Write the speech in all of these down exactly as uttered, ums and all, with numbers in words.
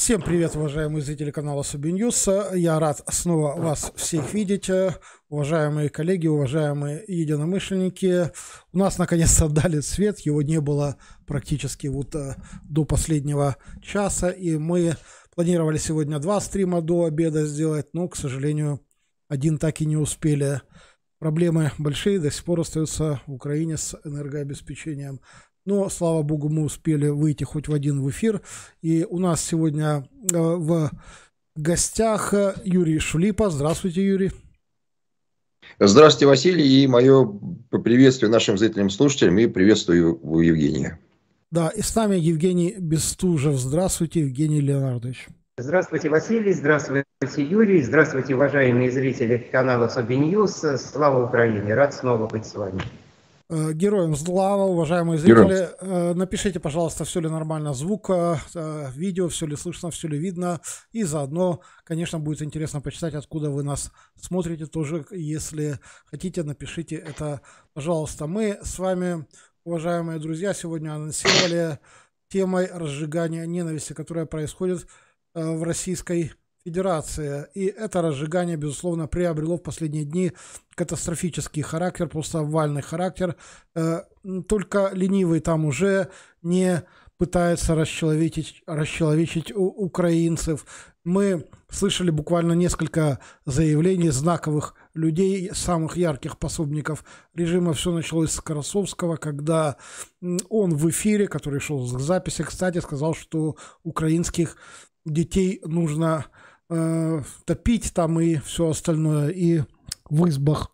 Всем привет, уважаемые зрители канала Собиньюз. Я рад снова вас всех видеть, уважаемые коллеги, уважаемые единомышленники. У нас наконец-то дали свет, его не было практически вот до последнего часа, и мы планировали сегодня два стрима до обеда сделать, но, к сожалению, один так и не успели. Проблемы большие до сих пор остаются в Украине с энергообеспечением. Но, слава богу, мы успели выйти хоть в один в эфир. И у нас сегодня э, в гостях Юрий Шулипа. Здравствуйте, Юрий. Здравствуйте, Василий. И мое приветствие нашим зрителям, слушателям. И приветствую Евгения. Да, и с нами Евгений Бестужев. Здравствуйте, Евгений Леонардович. Здравствуйте, Василий. Здравствуйте, Юрий. Здравствуйте, уважаемые зрители канала Собиньюз. Слава Украине. Рад снова быть с вами. Героям слава, уважаемые зрители. Героям. Напишите, пожалуйста, все ли нормально звук, видео, все ли слышно, все ли видно. И заодно, конечно, будет интересно почитать, откуда вы нас смотрите тоже. Если хотите, напишите это, пожалуйста. Мы с вами, уважаемые друзья, сегодня анонсировали темой разжигания ненависти, которая происходит в Российской Федерации. И это разжигание, безусловно, приобрело в последние дни катастрофический характер, просто обвальный характер. Только ленивый там уже не пытается расчеловечить, расчеловечить украинцев. Мы слышали буквально несколько заявлений знаковых людей, самых ярких пособников режима. Все началось с Красовского, когда он в эфире, который шел к записи, кстати, сказал, что украинских детей нужно э, топить там и все остальное, и в избах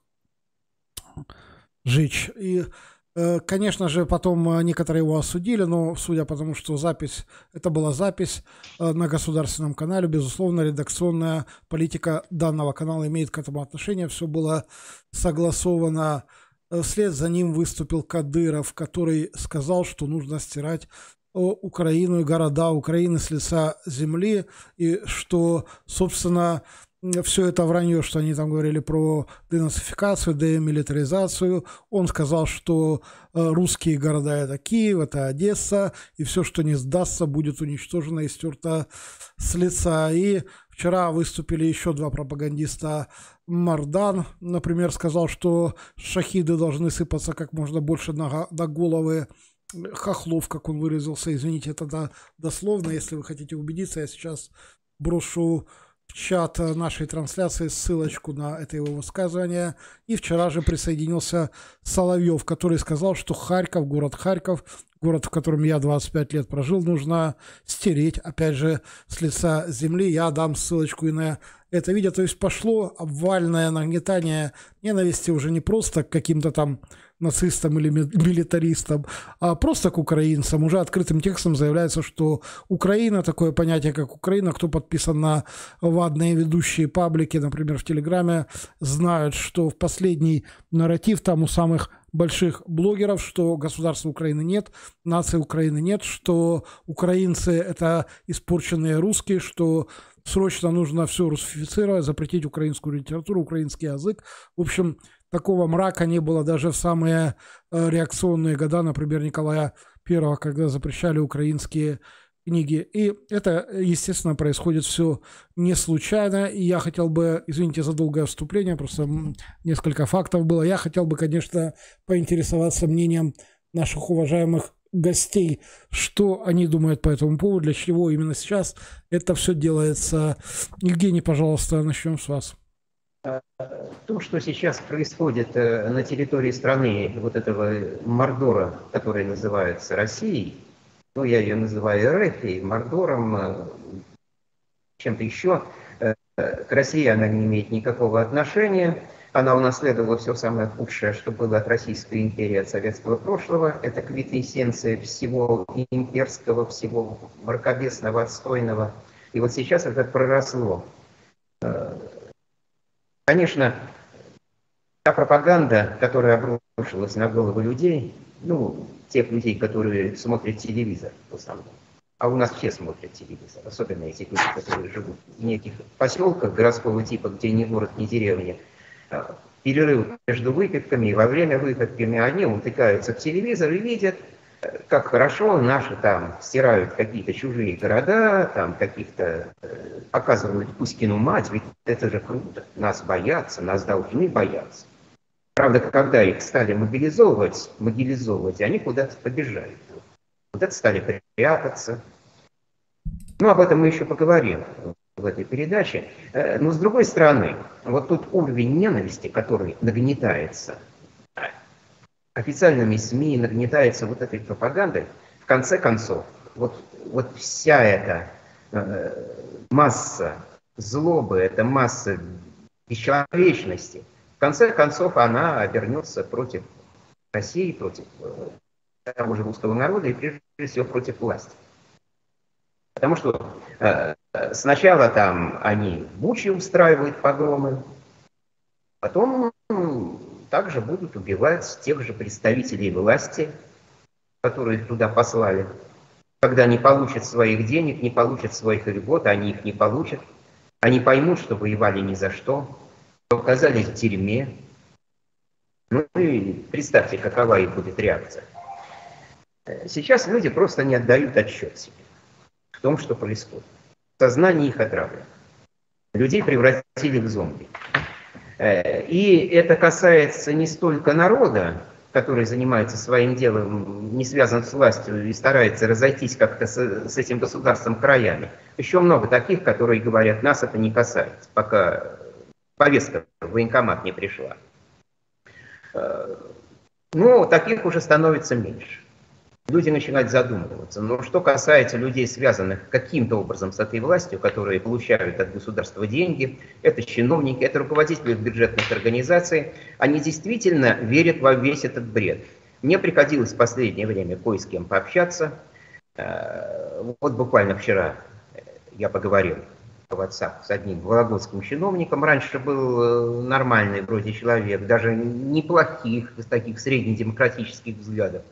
жечь. И, э, конечно же, потом некоторые его осудили, но судя по тому, что запись, это была запись э, на государственном канале, безусловно, редакционная политика данного канала имеет к этому отношение, все было согласовано. Вслед за ним выступил Кадыров, который сказал, что нужно стирать Украину и города Украины с лица земли, и что, собственно, все это вранье, что они там говорили про денацификацию, демилитаризацию. Он сказал, что русские города — это Киев, это Одесса, и все, что не сдастся, будет уничтожено и стерто с лица. И вчера выступили еще два пропагандиста. Мардан, например, сказал, что шахиды должны сыпаться как можно больше на, на головы хохлов, как он выразился, извините, это дословно, если вы хотите убедиться, я сейчас брошу в чат нашей трансляции ссылочку на это его высказывание. И вчера же присоединился Соловьев, который сказал, что Харьков, город Харьков, город, в котором я двадцать пять лет прожил, нужно стереть, опять же, с лица земли. Я дам ссылочку и на это видео. То есть пошло обвальное нагнетание ненависти уже не просто к каким-то там нацистам или милитаристам, а просто к украинцам. Уже открытым текстом заявляется, что Украина, такое понятие, как Украина, кто подписан на вадные ведущие паблики, например, в Телеграме, знают, что в последний нарратив там у самых больших блогеров, что государства Украины нет, нации Украины нет, что украинцы — это испорченные русские, что срочно нужно все русифицировать, запретить украинскую литературу, украинский язык. В общем, такого мрака не было даже в самые э, реакционные года, например, Николая Первого, когда запрещали украинские книги. И это, естественно, происходит все не случайно. И я хотел бы, извините за долгое вступление, просто несколько фактов было. Я хотел бы, конечно, поинтересоваться мнением наших уважаемых гостей, что они думают по этому поводу, для чего именно сейчас это все делается. Евгений, пожалуйста, начнем с вас. То, что сейчас происходит на территории страны, вот этого Мордора, который называется Россией, ну, я ее называю РФ, Мордором, чем-то еще, к России она не имеет никакого отношения. Она унаследовала все самое худшее, что было от Российской империи, от советского прошлого. Это квитэссенция всего имперского, всего мракобесного, отстойного. И вот сейчас это проросло. Конечно, та пропаганда, которая обрушилась на головы людей, ну, тех людей, которые смотрят телевизор в основном, а у нас все смотрят телевизор, особенно эти люди, которые живут в неких поселках городского типа, где ни город, ни деревня, перерыв между выпивками, и во время выпивками они утыкаются в телевизор и видят как хорошо наши там стирают какие-то чужие города, там каких-то показывают Кузькину мать, ведь это же круто. Нас боятся, нас должны бояться. Правда, когда их стали мобилизовывать, мобилизовывать, они куда-то побежали. Куда-то стали прятаться. Ну, об этом мы еще поговорим в этой передаче. Но с другой стороны, вот тот уровень ненависти, который нагнетается официальными СМИ, нагнетается вот этой пропагандой, в конце концов, вот, вот вся эта э, масса злобы, эта масса бесчеловечности, в конце концов она обернется против России, против э, того же русского народа и прежде всего против власти. Потому что э, сначала там они в Буче устраивают погромы, потом также будут убивать тех же представителей власти, которые их туда послали. Когда не получат своих денег, не получат своих льгот, они их не получат. Они поймут, что воевали ни за что, оказались в тюрьме. Ну и представьте, какова их будет реакция. Сейчас люди просто не отдают отчет себе в том, что происходит. Сознание их отравлено. Людей превратили в зомби. И это касается не столько народа, который занимается своим делом, не связан с властью и старается разойтись как-то с, с этим государством краями. Еще много таких, которые говорят, нас это не касается, пока повестка в военкомат не пришла. Но таких уже становится меньше. Люди начинают задумываться. Но что касается людей, связанных каким-то образом с этой властью, которые получают от государства деньги, это чиновники, это руководители бюджетных организаций, они действительно верят во весь этот бред. Мне приходилось в последнее время кое с кем пообщаться. Вот буквально вчера я поговорил в WhatsApp с одним вологодским чиновником. Раньше был нормальный вроде человек, даже неплохих, таких среднедемократических взглядов.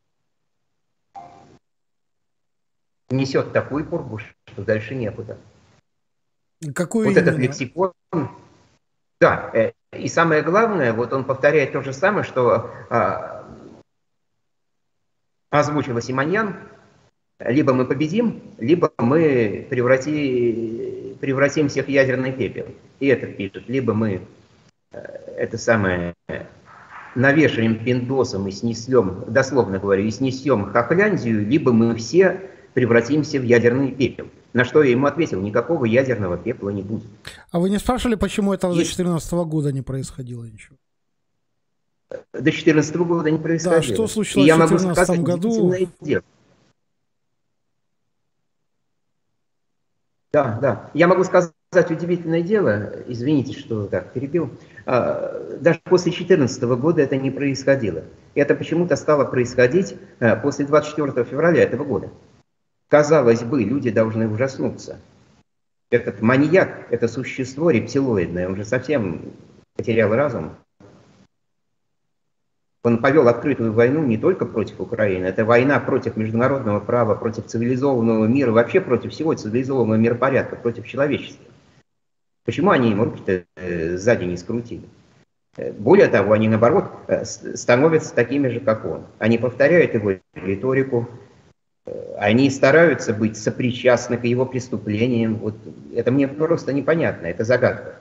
Несет такую пургу, что дальше некуда. Какую вот именно? Этот лексикон, да, и самое главное, вот он повторяет то же самое, что а, озвучила Симоньян: либо мы победим, либо мы преврати, превратимся в ядерный пепел. И этот пишет: либо мы это самое навешаем пиндосом и снесем, дословно говоря, и снесем Хохляндию, либо мы все превратимся в ядерный пепел. На что я ему ответил: никакого ядерного пепла не будет. А вы не спрашивали, почему это до две тысячи четырнадцатого года не происходило ничего? До две тысячи четырнадцатого года не происходило. Да, что случилось в две тысячи четырнадцатом году? Да, да. Я могу сказать удивительное дело, извините, что так перебил. Даже после две тысячи четырнадцатого года это не происходило. Это почему-то стало происходить после двадцать четвёртого февраля этого года. Казалось бы, люди должны ужаснуться. Этот маньяк, это существо рептилоидное, он же совсем потерял разум. Он повел открытую войну не только против Украины, это война против международного права, против цивилизованного мира, вообще против всего цивилизованного миропорядка, против человечества. Почему они ему руки-то сзади не скрутили? Более того, они, наоборот, становятся такими же, как он. Они повторяют его риторику, они стараются быть сопричастны к его преступлениям. Вот это мне просто непонятно, это загадка.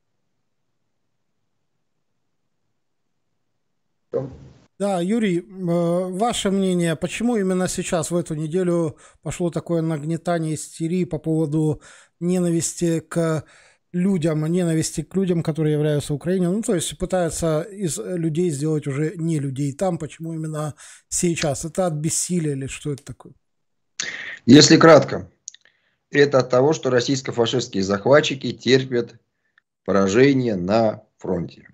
Да, Юрий, ваше мнение, почему именно сейчас, в эту неделю, пошло такое нагнетание истерии по поводу ненависти к людям, ненависти к людям, которые являются Украиной? Ну, то есть пытаются из людей сделать уже не людей там. Почему именно сейчас? Это от бессилия или что это такое? Если кратко, это от того, что российско-фашистские захватчики терпят поражение на фронте.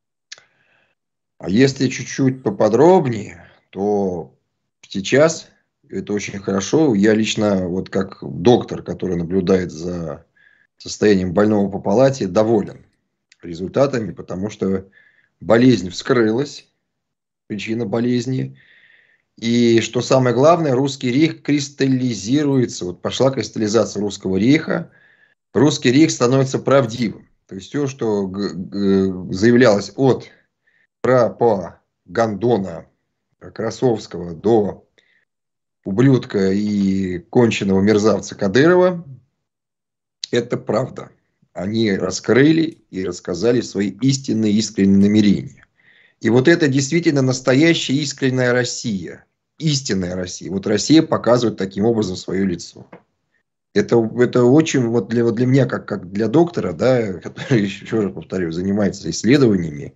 А если чуть-чуть поподробнее, то сейчас это очень хорошо. Я лично, вот как доктор, который наблюдает за состоянием больного по палате, доволен результатами, потому что болезнь вскрылась, причина болезни. И что самое главное, русский рейх кристаллизируется. Вот пошла кристаллизация русского рейха. Русский рейх становится правдивым. То есть все, что заявлялось от пропагандона Красовского до ублюдка и конченного мерзавца Кадырова, это правда. Они раскрыли и рассказали свои истинные, искренние намерения. И вот это действительно настоящая искренняя Россия. Истинная Россия. Вот Россия показывает таким образом свое лицо. Это, это очень, вот для, вот для меня, как, как для доктора, да, который, еще раз повторю, занимается исследованиями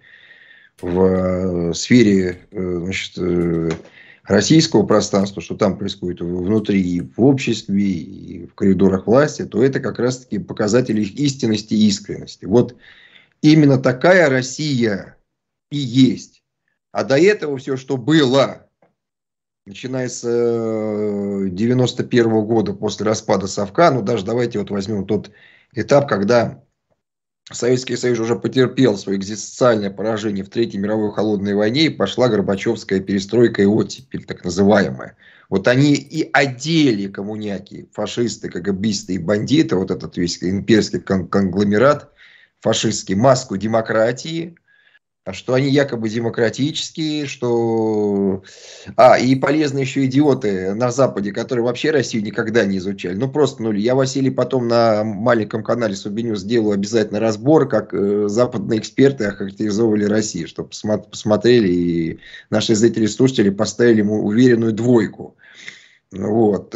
в сфере, значит, российского пространства, что там происходит внутри и в обществе, и в коридорах власти, то это как раз-таки показатель их истинности и искренности. Вот именно такая Россия и есть. А до этого все, что было, начиная с девяносто первого года после распада Совка, ну даже давайте вот возьмем тот этап, когда Советский Союз уже потерпел свое экзистенциальное поражение в Третьей мировой холодной войне, и пошла Горбачевская перестройка и оттепель, так называемая. Вот они и одели, коммуняки, фашисты, КГБисты и бандиты, вот этот весь имперский конгломерат фашистский, маску демократии, а что они якобы демократические, что... А, и полезные еще идиоты на Западе, которые вообще Россию никогда не изучали. Ну, просто нули. Я, Василий, потом на маленьком канале Субиню сделаю обязательно разбор, как э, западные эксперты охарактеризовали Россию, чтобы посмотрели, и наши зрители и слушатели поставили ему уверенную двойку. Вот.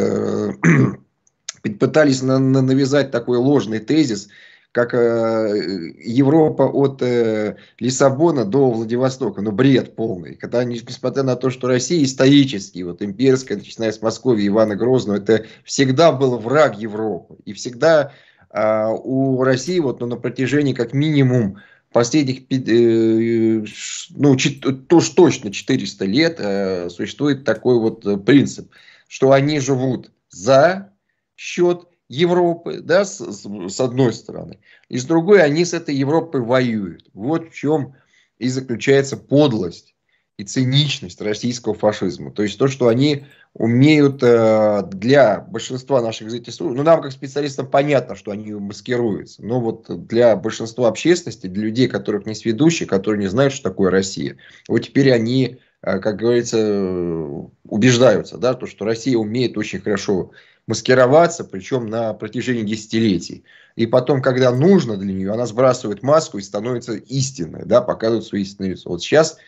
Пытались навязать такой ложный тезис, как э, Европа от э, Лиссабона до Владивостока. Ну, бред полный. Когда, несмотря на то, что Россия исторически, вот имперская, начиная с Москвы, Ивана Грозного, это всегда был враг Европы. И всегда э, у России вот, ну, на протяжении как минимум последних, э, ну, уж точно четыреста лет э, существует такой вот принцип, что они живут за счет Европы, да, с, с одной стороны, и с другой они с этой Европой воюют. Вот в чем и заключается подлость и циничность российского фашизма. То есть то, что они умеют э, для большинства наших зрителей, ну нам как специалистам понятно, что они маскируются, но вот для большинства общественности, для людей, которых не сведущие, которые не знают, что такое Россия, вот теперь они, э, как говорится, убеждаются, да, то, что Россия умеет очень хорошо маскироваться, причем на протяжении десятилетий. И потом, когда нужно для нее, она сбрасывает маску и становится истинной, да, показывает свое истинное лицо. Вот сейчас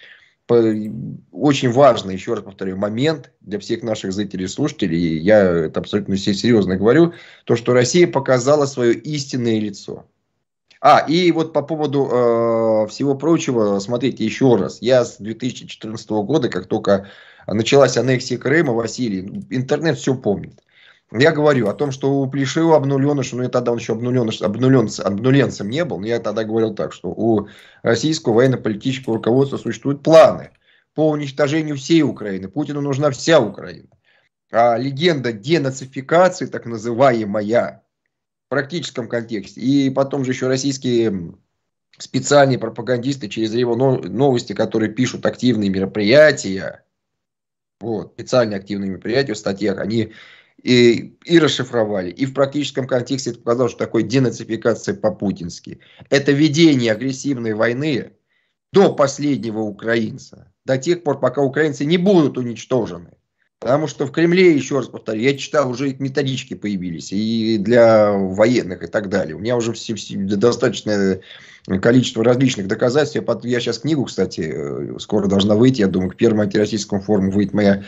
очень важный, еще раз повторю, момент для всех наших зрителей и слушателей, я это абсолютно серьезно говорю, то, что Россия показала свое истинное лицо. А, и вот по поводу э, всего прочего, смотрите еще раз. Я с две тысячи четырнадцатого года, как только началась аннексия Крыма, Василий, интернет все помнит. Я говорю о том, что у Плешива обнуленыша, ну я тогда он еще обнуленыш, обнуленцем, обнуленцем не был, но я тогда говорил так, что у российского военно-политического руководства существуют планы по уничтожению всей Украины. Путину нужна вся Украина. А легенда денацификации, так называемая, в практическом контексте, и потом же еще российские специальные пропагандисты через его новости, которые пишут активные мероприятия, вот, специальные активные мероприятия в статьях, они... И, и расшифровали. И в практическом контексте это показалось, что такое денацификация по-путински. Это ведение агрессивной войны до последнего украинца. До тех пор, пока украинцы не будут уничтожены. Потому что в Кремле, еще раз повторю, я читал, уже методички появились. И для военных и так далее. У меня уже все, все, достаточное количество различных доказательств. Я, я сейчас книгу, кстати, скоро должна выйти. Я думаю, к первому антироссийскому форуму выйдет моя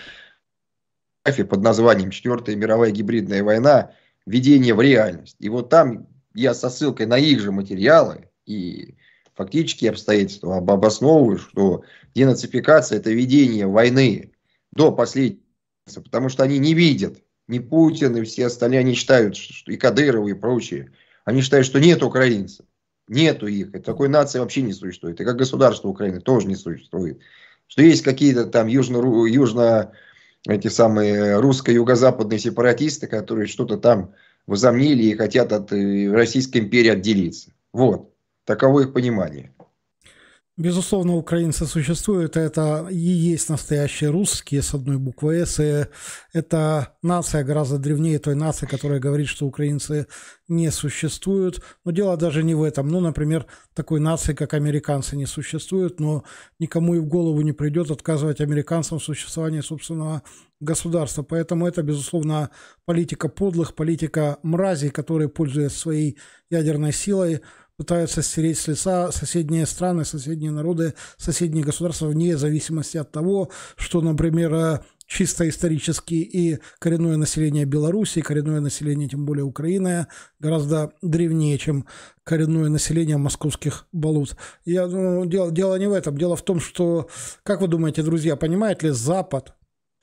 под названием «Четвертая мировая гибридная война. Введение в реальность». И вот там я со ссылкой на их же материалы и фактические обстоятельства обосновываю, что денацификация – это ведение войны до последнего, потому что они не видят, ни Путин, и все остальные, они считают, что и Кадыров, и прочие, они считают, что нет украинцев, нету их, и такой нации вообще не существует, и как государство Украины тоже не существует, что есть какие-то там южно, южно эти самые русско-юго-западные сепаратисты, которые что-то там возомнили и хотят от Российской империи отделиться. Вот. Таково их понимание. Безусловно, украинцы существуют, это и есть настоящие русские с одной буквой «С», и это нация гораздо древнее той нации, которая говорит, что украинцы не существуют. Но дело даже не в этом. Ну, например, такой нации, как американцы, не существует, но никому и в голову не придет отказывать американцам в существовании собственного государства. Поэтому это, безусловно, политика подлых, политика мразей, которые, пользуясь своей ядерной силой, пытаются стереть с лица соседние страны, соседние народы, соседние государства вне зависимости от того, что, например, чисто исторически и коренное население Беларуси, коренное население, тем более Украины, гораздо древнее, чем коренное население московских болот. Я, ну, дело, дело не в этом. Дело в том, что, как вы думаете, друзья, понимает ли Запад,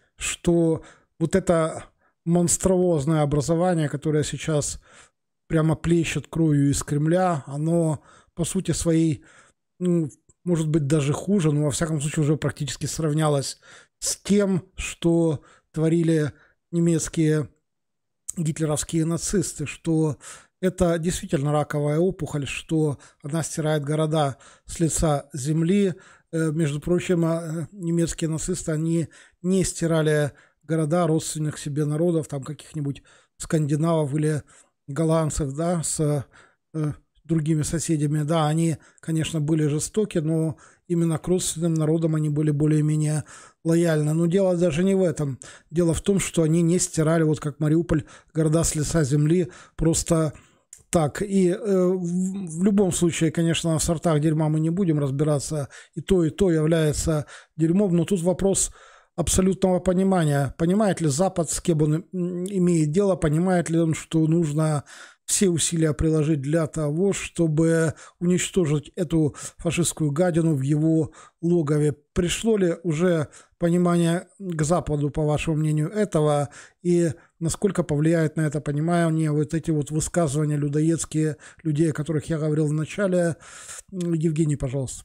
что вот это монструозное образование, которое сейчас прямо плещет кровью из Кремля, оно по сути своей, ну, может быть, даже хуже, но во всяком случае уже практически сравнялось с тем, что творили немецкие гитлеровские нацисты, что это действительно раковая опухоль, что она стирает города с лица земли. Между прочим, немецкие нацисты, они не стирали города родственных себе народов, там каких-нибудь скандинавов или голландцев, да, с э, другими соседями, да, они, конечно, были жестоки, но именно к родственным народам они были более-менее лояльны. Но дело даже не в этом. Дело в том, что они не стирали, вот как Мариуполь, города с лица земли просто так. И э, в, в любом случае, конечно, в сортах дерьма мы не будем разбираться, и то, и то является дерьмом, но тут вопрос абсолютного понимания. Понимает ли Запад, с кем он имеет дело, понимает ли он, что нужно все усилия приложить для того, чтобы уничтожить эту фашистскую гадину в его логове. Пришло ли уже понимание к Западу, по вашему мнению, этого, и насколько повлияет на это понимание вот эти вот высказывания людоедские людей, о которых я говорил в начале? Евгений, пожалуйста.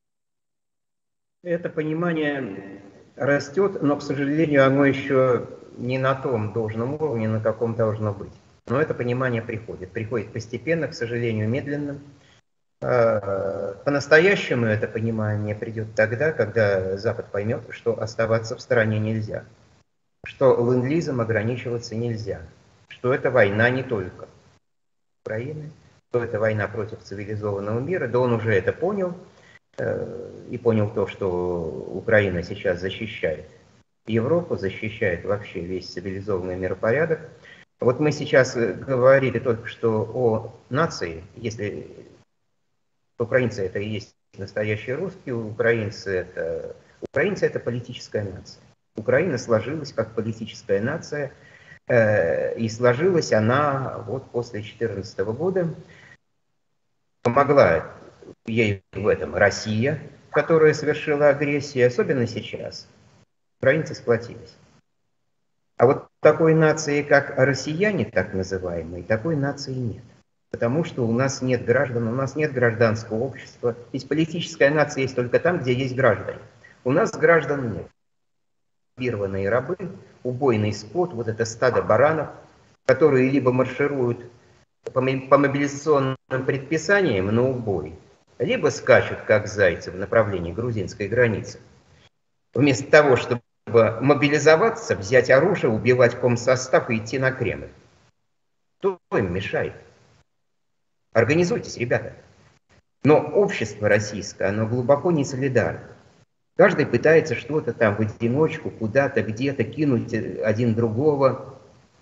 Это понимание растет, но, к сожалению, оно еще не на том должном уровне, на каком должно быть. Но это понимание приходит. Приходит постепенно, к сожалению, медленно. По-настоящему это понимание придет тогда, когда Запад поймет, что оставаться в стороне нельзя, что ленд-лизом ограничиваться нельзя, что это война не только Украины, что это война против цивилизованного мира. Да он уже это понял. И понял то, что Украина сейчас защищает Европу, защищает вообще весь цивилизованный миропорядок. Вот мы сейчас говорили только что о нации, если украинцы это и есть настоящие русские, украинцы это, украинцы это политическая нация. Украина сложилась как политическая нация, и сложилась она вот после две тысячи четырнадцатого года. Помогла ей в этом Россия, которая совершила агрессию, особенно сейчас. Украинцы сплотились. А вот такой нации, как россияне, так называемые, такой нации нет. Потому что у нас нет граждан, у нас нет гражданского общества. Ведь политическая нация есть только там, где есть граждане. У нас граждан нет. Оккупированные рабы, убойный скот, вот это стадо баранов, которые либо маршируют по мобилизационным предписаниям на убой, либо скачут, как зайцы, в направлении грузинской границы. Вместо того, чтобы мобилизоваться, взять оружие, убивать комсостав и идти на Кремль. Кто им мешает? Организуйтесь, ребята. Но общество российское, оно глубоко не солидарно. Каждый пытается что-то там в одиночку, куда-то, где-то кинуть один другого,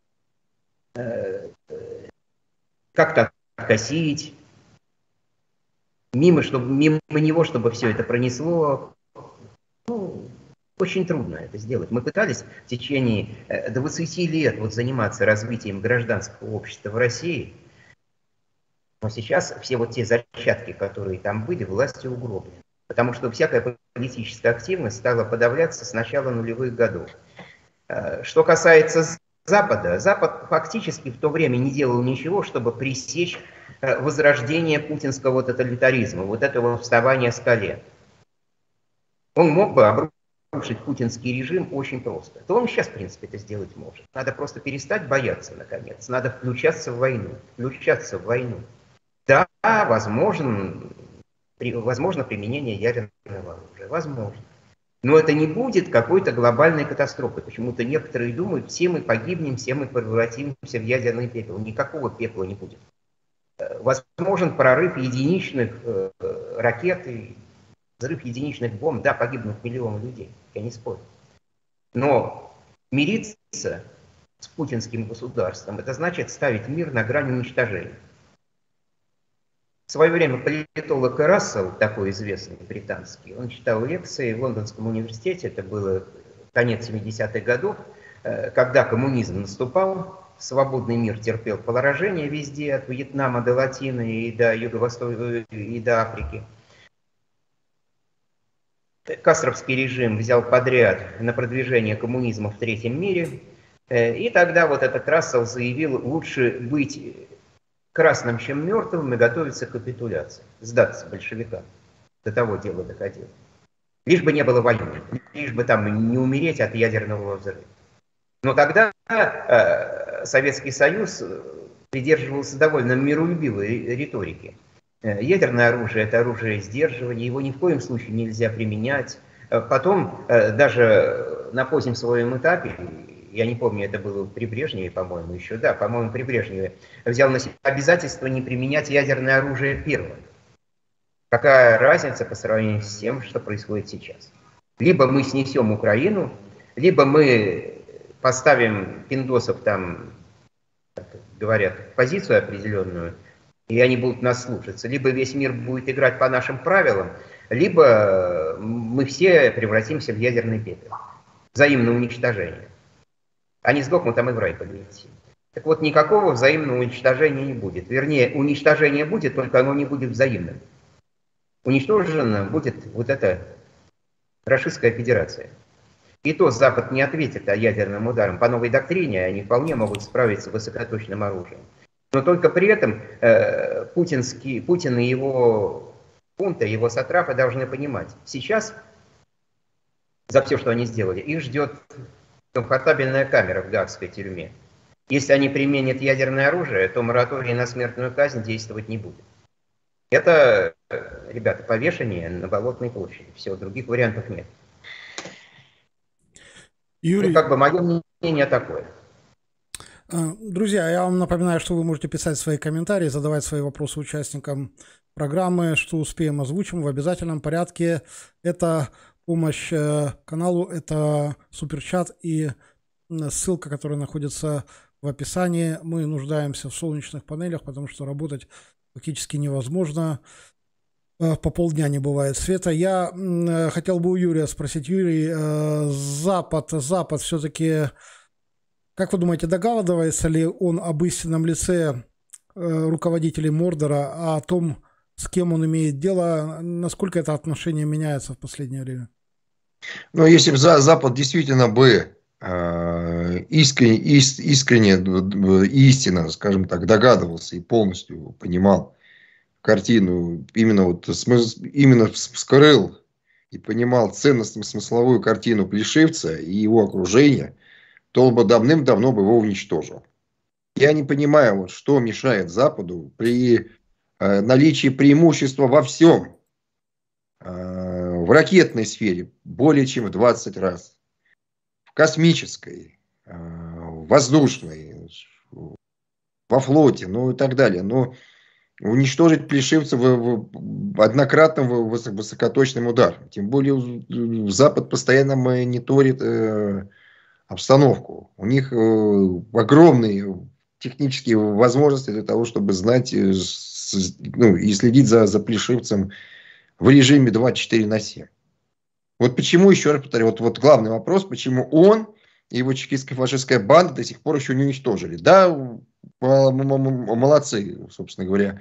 как-то откосить. Мимо, чтобы, мимо него, чтобы все это пронесло. Ну, очень трудно это сделать. Мы пытались в течение двадцати лет вот заниматься развитием гражданского общества в России, но сейчас все вот те зачатки, которые там были, властью угроблены. Потому что всякая политическая активность стала подавляться с начала нулевых годов. Что касается Запада, Запад фактически в то время не делал ничего, чтобы пресечь возрождение путинского тоталитаризма, вот этого вставания с колен. Он мог бы обрушить путинский режим очень просто. То он сейчас, в принципе, это сделать может. Надо просто перестать бояться, наконец. Надо включаться в войну. Включаться в войну. Да, возможен При, возможно применение ядерного оружия. Возможно. Но это не будет какой-то глобальной катастрофы. Почему-то некоторые думают, все мы погибнем, все мы превратимся в ядерный пепел. Никакого пепла не будет. Возможен прорыв единичных э, ракет и взрыв единичных бомб. Да, погибнут миллионы людей, я не спорю. Но мириться с путинским государством, это значит ставить мир на грани уничтожения. В свое время политолог Рассел, такой известный британский, он читал лекции в Лондонском университете, это было конец семидесятых годов, когда коммунизм наступал, свободный мир терпел поражение везде, от Вьетнама до Латины и до Юго-Востока и до Африки. Кастровский режим взял подряд на продвижение коммунизма в третьем мире, и тогда вот этот Рассел заявил, лучше быть красным, чем мертвым, и готовиться к капитуляции, сдаться большевикам. До того дела доходило. Лишь бы не было войны, лишь бы там не умереть от ядерного взрыва. Но тогда э, Советский Союз придерживался довольно миролюбивой риторики. Ядерное оружие – это оружие сдерживания, его ни в коем случае нельзя применять. Потом, э, даже на позднем своем этапе, я не помню, это было при Брежневе, по-моему, еще, да, по-моему, при Брежневе, взял на себя обязательство не применять ядерное оружие первым. Какая разница по сравнению с тем, что происходит сейчас? Либо мы снесем Украину, либо мы поставим пиндосов там, как говорят, в позицию определенную, и они будут нас слушаться. Либо весь мир будет играть по нашим правилам, либо мы все превратимся в ядерный пепел. Взаимное уничтожение. Они сдохнут, там и в рай полетят. Так вот, никакого взаимного уничтожения не будет. Вернее, уничтожение будет, только оно не будет взаимным. Уничтожена будет вот эта Российская Федерация. И то Запад не ответит ядерным ударом. По новой доктрине они вполне могут справиться с высокоточным оружием. Но только при этом э, путинский, Путин и его хунта, его сатрапы должны понимать, сейчас за все, что они сделали, их ждет комфортабельная камера в гаагской тюрьме. Если они применят ядерное оружие, то мораторий на смертную казнь действовать не будет. Это, ребята, повешение на Болотной площади. Все, других вариантов нет. Юрий... Ну, как бы мое мнение такое. Друзья, я вам напоминаю, что вы можете писать свои комментарии, задавать свои вопросы участникам программы, что успеем озвучим в обязательном порядке. Это помощь каналу, это суперчат и ссылка, которая находится в описании. Мы нуждаемся в солнечных панелях, потому что работать фактически невозможно. По полдня не бывает света. Я хотел бы у Юрия спросить. Юрий, Запад, Запад все-таки, как вы думаете, догадывается ли он об истинном лице руководителей Мордора, а о том, с кем он имеет дело, насколько это отношение меняется в последнее время? Ну, если бы Запад действительно бы э, искренне, ис, искренне, истинно, скажем так, догадывался и полностью понимал картину, именно, вот, смысл, именно вскрыл и понимал ценностно-смысловую картину Плешивца и его окружения, то он бы давным-давно бы его уничтожил. Я не понимаю, вот, что мешает Западу при э, наличии преимущества во всем. В ракетной сфере более чем в двадцать раз. В космической, в воздушной, во флоте, ну и так далее. Но уничтожить Плешивца однократным высокоточным ударом. Тем более Запад постоянно мониторит обстановку. У них огромные технические возможности для того, чтобы знать, ну, и следить за, за Плешивцем в режиме двадцать четыре на семь. Вот почему, еще раз повторю, вот, вот главный вопрос, почему он и его чекистская фашистская банда до сих пор еще не уничтожили. Да, молодцы, собственно говоря,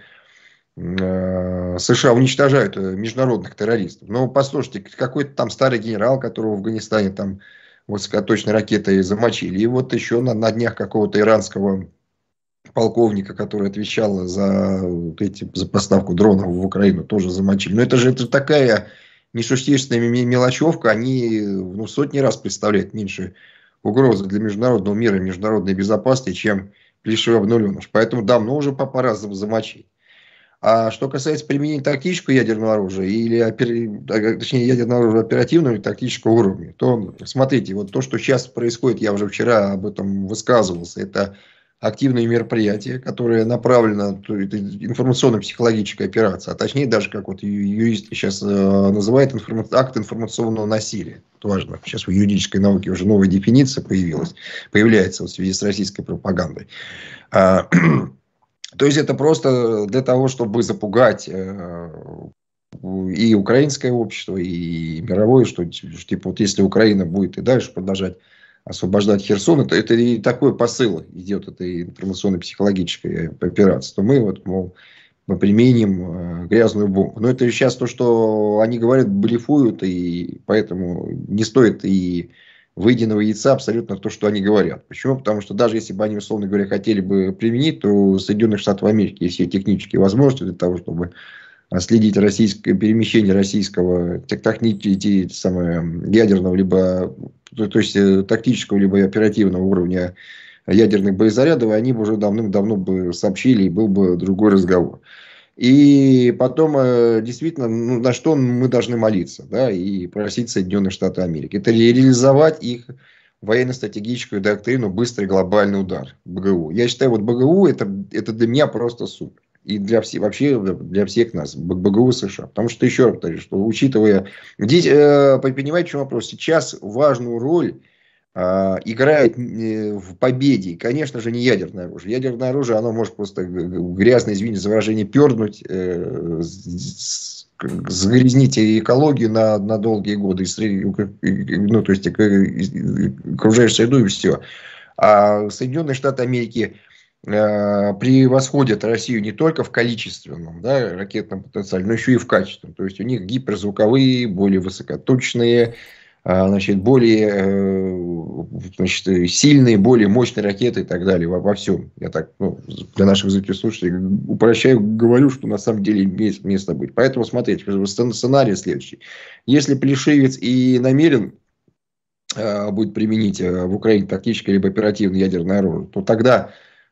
США уничтожают международных террористов. Но послушайте, какой-то там старый генерал, которого в Афганистане там высокоточной ракетой замочили. И вот еще на, на днях какого-то иранского полковника, который отвечал за, вот эти, за поставку дронов в Украину, тоже замочили. Но это же это такая несущественная мелочевка. Они, ну, сотни раз представляют меньше угрозы для международного мира и международной безопасности, чем Плешивый-Обнуленыш. Поэтому давно уже пора замочить. А что касается применения тактического ядерного оружия, или опер... точнее ядерного оружия оперативного и тактического уровня, то смотрите, вот то, что сейчас происходит, я уже вчера об этом высказывался, это активные мероприятия, которые направлены, это информационно-психологическая операция, а точнее даже, как вот юристы сейчас называют, информа... акт информационного насилия. Это важно. Сейчас в юридической науке уже новая дефиниция появилась, появляется в связи с российской пропагандой. То есть это просто для того, чтобы запугать и украинское общество, и мировое, что типа вот если Украина будет и дальше продолжать освобождать Херсон, это, это и такой посыл идет, это информационно-психологическая операция, то мы вот, мол, мы применим грязную бомбу. Но это сейчас то, что они говорят, блефуют, и поэтому не стоит и выеденного яйца абсолютно то, что они говорят. Почему? Потому что даже если бы они, условно говоря, хотели бы применить, то у Соединенных Штатов Америки есть все технические возможности для того, чтобы следить российское перемещение российского техники, самое, ядерного, либо то есть тактического, либо оперативного уровня ядерных боезарядов, и они бы уже давным-давно бы сообщили, и был бы другой разговор. И потом, действительно, ну, на что мы должны молиться, да, и просить Соединенных Штатов Америки. Это реализовать их военно-стратегическую доктрину «Быстрый глобальный удар» БГУ. Я считаю, вот БГУ это, это для меня просто супер. И для всех, вообще для всех нас, БГУ США. Потому что, еще раз повторю, что учитывая... Здесь, э, понимаете, в чем вопрос? Сейчас важную роль э, играет в победе, и, конечно же, не ядерное оружие. Ядерное оружие, оно может просто грязно, извините за выражение, пернуть, э, загрязнить экологию на, на долгие годы, ну, то есть окружающую среду и все. А Соединенные Штаты Америки превосходят Россию не только в количественном, да, ракетном потенциале, но еще и в качественном. То есть у них гиперзвуковые, более высокоточные, значит, более, значит, сильные, более мощные ракеты и так далее во, во всем. Я так, ну, для наших зрителей слушателей упрощаю, говорю, что на самом деле имеет место быть. Поэтому смотрите, сценарий следующий. Если Плешивец и намерен будет применить в Украине тактическое либо оперативное ядерное оружие, то тогда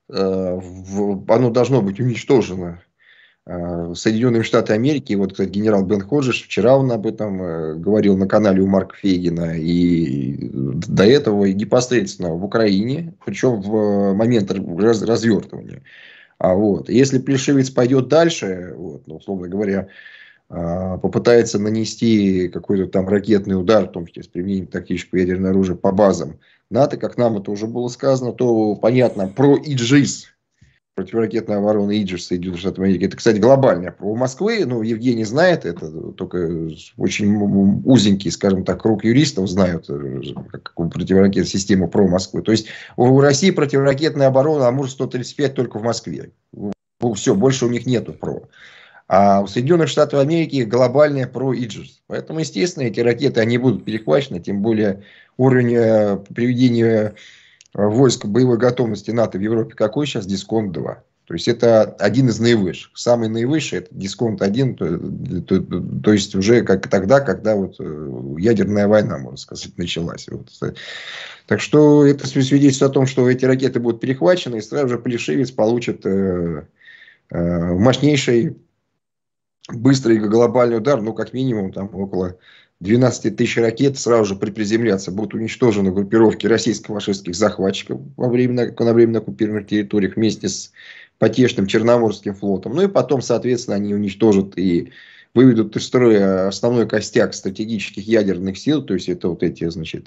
оно должно быть уничтожено Соединенными Штатами Америки. Вот, кстати, генерал Бен Ходжеш, вчера он об этом говорил на канале у Марка Фейгина, и до этого и непосредственно в Украине, причем в момент раз, развертывания. А вот, если Плешивец пойдет дальше, вот, ну, условно говоря, попытается нанести какой-то там ракетный удар, в том числе с применением тактического ядерного оружия по базам НАТО, как нам это уже было сказано, то понятно, про ИДЖИС, противоракетная оборона ИДЖИС Соединенных Штатов Америки, это, кстати, глобальная. Про Москвы, ну, Евгений знает, это только очень узенький, скажем так, круг юристов знают, какую противоракетную систему про Москвы. То есть у России противоракетная оборона Амур сто тридцать пять только в Москве. Все, больше у них нету про. А у Соединенных Штатов Америки глобальная про ИДЖИС. Поэтому, естественно, эти ракеты, они будут перехвачены, тем более уровень приведения войск боевой готовности НАТО в Европе какой сейчас? Дисконт два. То есть это один из наивысших. Самый наивысший это Дисконт один, то, то, то есть уже как тогда, когда вот ядерная война, можно сказать, началась. Вот. Так что это свидетельствует о том, что эти ракеты будут перехвачены, и сразу же Плешивец получит э, э, мощнейший быстрый глобальный удар, ну, как минимум, там около двенадцать тысяч ракет сразу же при приземляться будут уничтожены группировки российско-фашистских захватчиков во время, на временно оккупированных территориях вместе с потешным Черноморским флотом. Ну, и потом, соответственно, они уничтожат и выведут из строя основной костяк стратегических ядерных сил, то есть это вот эти, значит,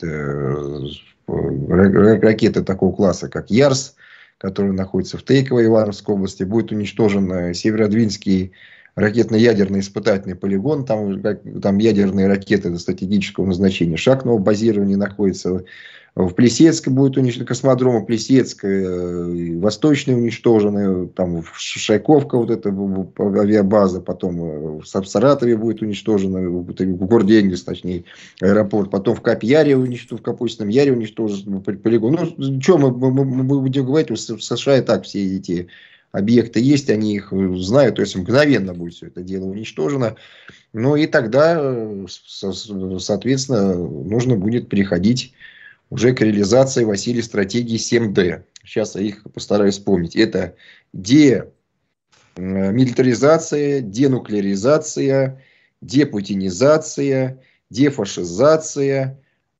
ракеты такого класса, как Ярс, который находится в Тейковой Ивановской области, будет уничтожен Северодвинский ракетно-ядерный испытательный полигон, там, там ядерные ракеты стратегического назначения шахтного базирования находятся. В Плесецке будет уничтожен, космодрома Плесецкая, Восточная уничтожена, там Шайковка, вот эта авиабаза, потом в Саратове будет уничтожена, в городе Энгельс, точнее, аэропорт, потом в Капьяре уничтожен, в Капустином Яре уничтожен полигон. Ну, что мы, мы, мы будем говорить, в США и так все эти объекты есть, они их знают, то есть мгновенно будет все это дело уничтожено. Ну и тогда, соответственно, нужно будет переходить уже к реализации в стратегии семь дэ. Сейчас я их постараюсь вспомнить. Это милитаризация, денуклеаризация, депутинизация, дефашизация,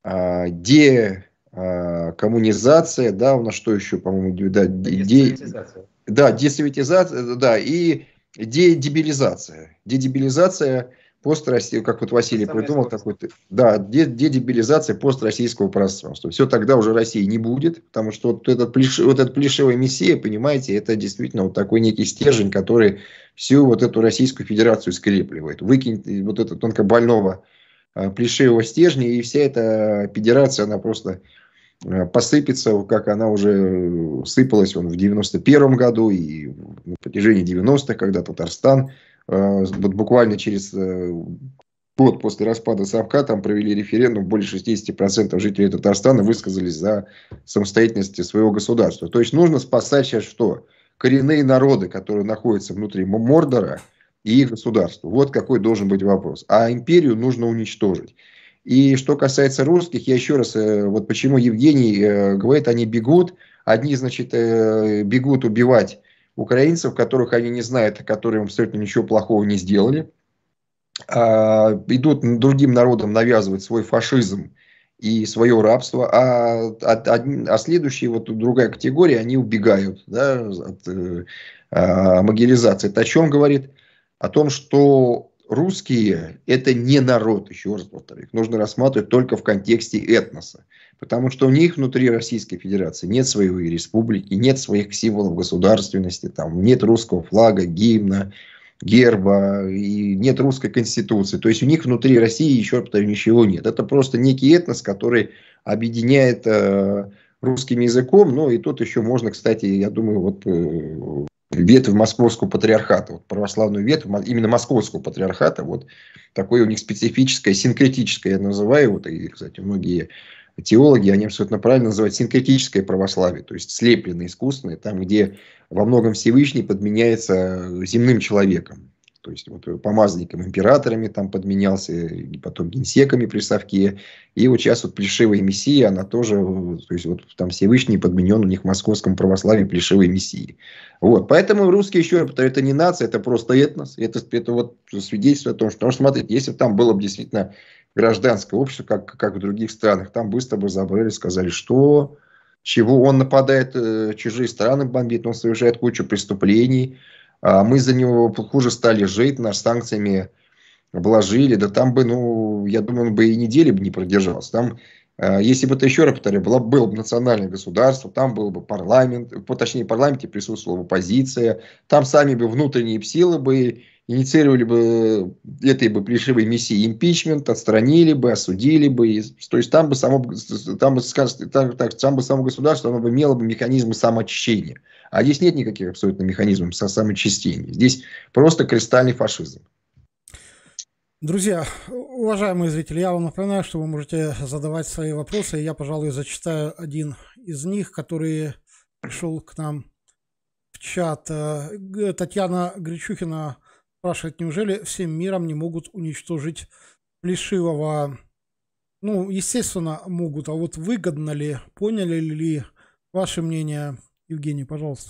декоммунизация, да, у нас что еще, по-моему, да, де, да, десоветизация, да, и дедебилизация. Дедебилизация построссийского, как вот Василий придумал, такой-то, да, дедебилизация построссийского пространства. Все, тогда уже России не будет, потому что вот этот, плеш, вот этот плешивый мессия, понимаете, это действительно вот такой некий стержень, который всю вот эту Российскую Федерацию скрепливает. Выкинет вот этого тонкобольного плешивого стержня, и вся эта федерация, она просто посыпется, как она уже сыпалась он в девяносто первом году и на протяжении девяностых, когда Татарстан вот буквально через год после распада Совка там провели референдум, более шестьдесят процентов жителей Татарстана высказались за самостоятельность своего государства. То есть нужно спасать сейчас что? Коренные народы, которые находятся внутри Мордора и их государства. Вот какой должен быть вопрос. А империю нужно уничтожить. И что касается русских, я еще раз, вот почему Евгений говорит, они бегут. Одни, значит, бегут убивать украинцев, которых они не знают, которые им абсолютно ничего плохого не сделали. А идут другим народам навязывать свой фашизм и свое рабство. А, а, а следующие, вот другая категория, они убегают, да, от а, могилизации. Это о чем говорит? О том, что русские – это не народ, еще раз повторю. Их нужно рассматривать только в контексте этноса. Потому что у них внутри Российской Федерации нет своей республики, нет своих символов государственности, там нет русского флага, гимна, герба, и нет русской конституции. То есть у них внутри России, еще раз повторю, ничего нет. Это просто некий этнос, который объединяет э, русским языком. Ну и тут еще можно, кстати, я думаю, вот... Э, ветвь московского патриархата, вот православную ветвь, именно московского патриархата, вот такое у них специфическое, синкретическое, я называю, вот, и, кстати, многие теологи, они абсолютно правильно называют синкретическое православие, то есть слепленное, искусственное, там, где во многом Всевышний подменяется земным человеком. То есть, вот, помазанником, императорами там подменялся, и потом генсеками при Совке. И вот сейчас вот плешивая мессия, она тоже, то есть, вот там Всевышний подменен у них в московском православии плешивой мессии. Вот, поэтому русские, еще раз повторяю, это не нация, это просто этнос. Это, это вот свидетельство о том, что, потому что, смотрите, если бы там было бы действительно гражданское общество, как, как в других странах, там быстро бы забрали, сказали, что, чего он нападает, чужие страны бомбит, он совершает кучу преступлений. Мы за него хуже стали жить, нас санкциями обложили. Да там бы, ну, я думаю, он бы и недели бы не продержался. Там, если бы это, еще раз повторяю, было, было бы национальное государство, там был бы парламент, точнее, в парламенте присутствовала бы оппозиция, там сами бы внутренние силы бы инициировали бы этой бы плешивой мессии импичмент, отстранили бы, осудили бы. И, то есть там бы само, там бы, так, так, там бы само государство, оно бы имело бы механизмы самоочищения. А здесь нет никаких абсолютно механизмов самоочищения. Здесь просто кристальный фашизм. Друзья, уважаемые зрители, я вам напоминаю, что вы можете задавать свои вопросы. Я, пожалуй, зачитаю один из них, который пришел к нам в чат. Татьяна Гречухина спрашивает, неужели всем миром не могут уничтожить плешивого? Ну, естественно, могут. А вот выгодно ли, поняли ли ваше мнение, Евгений, пожалуйста?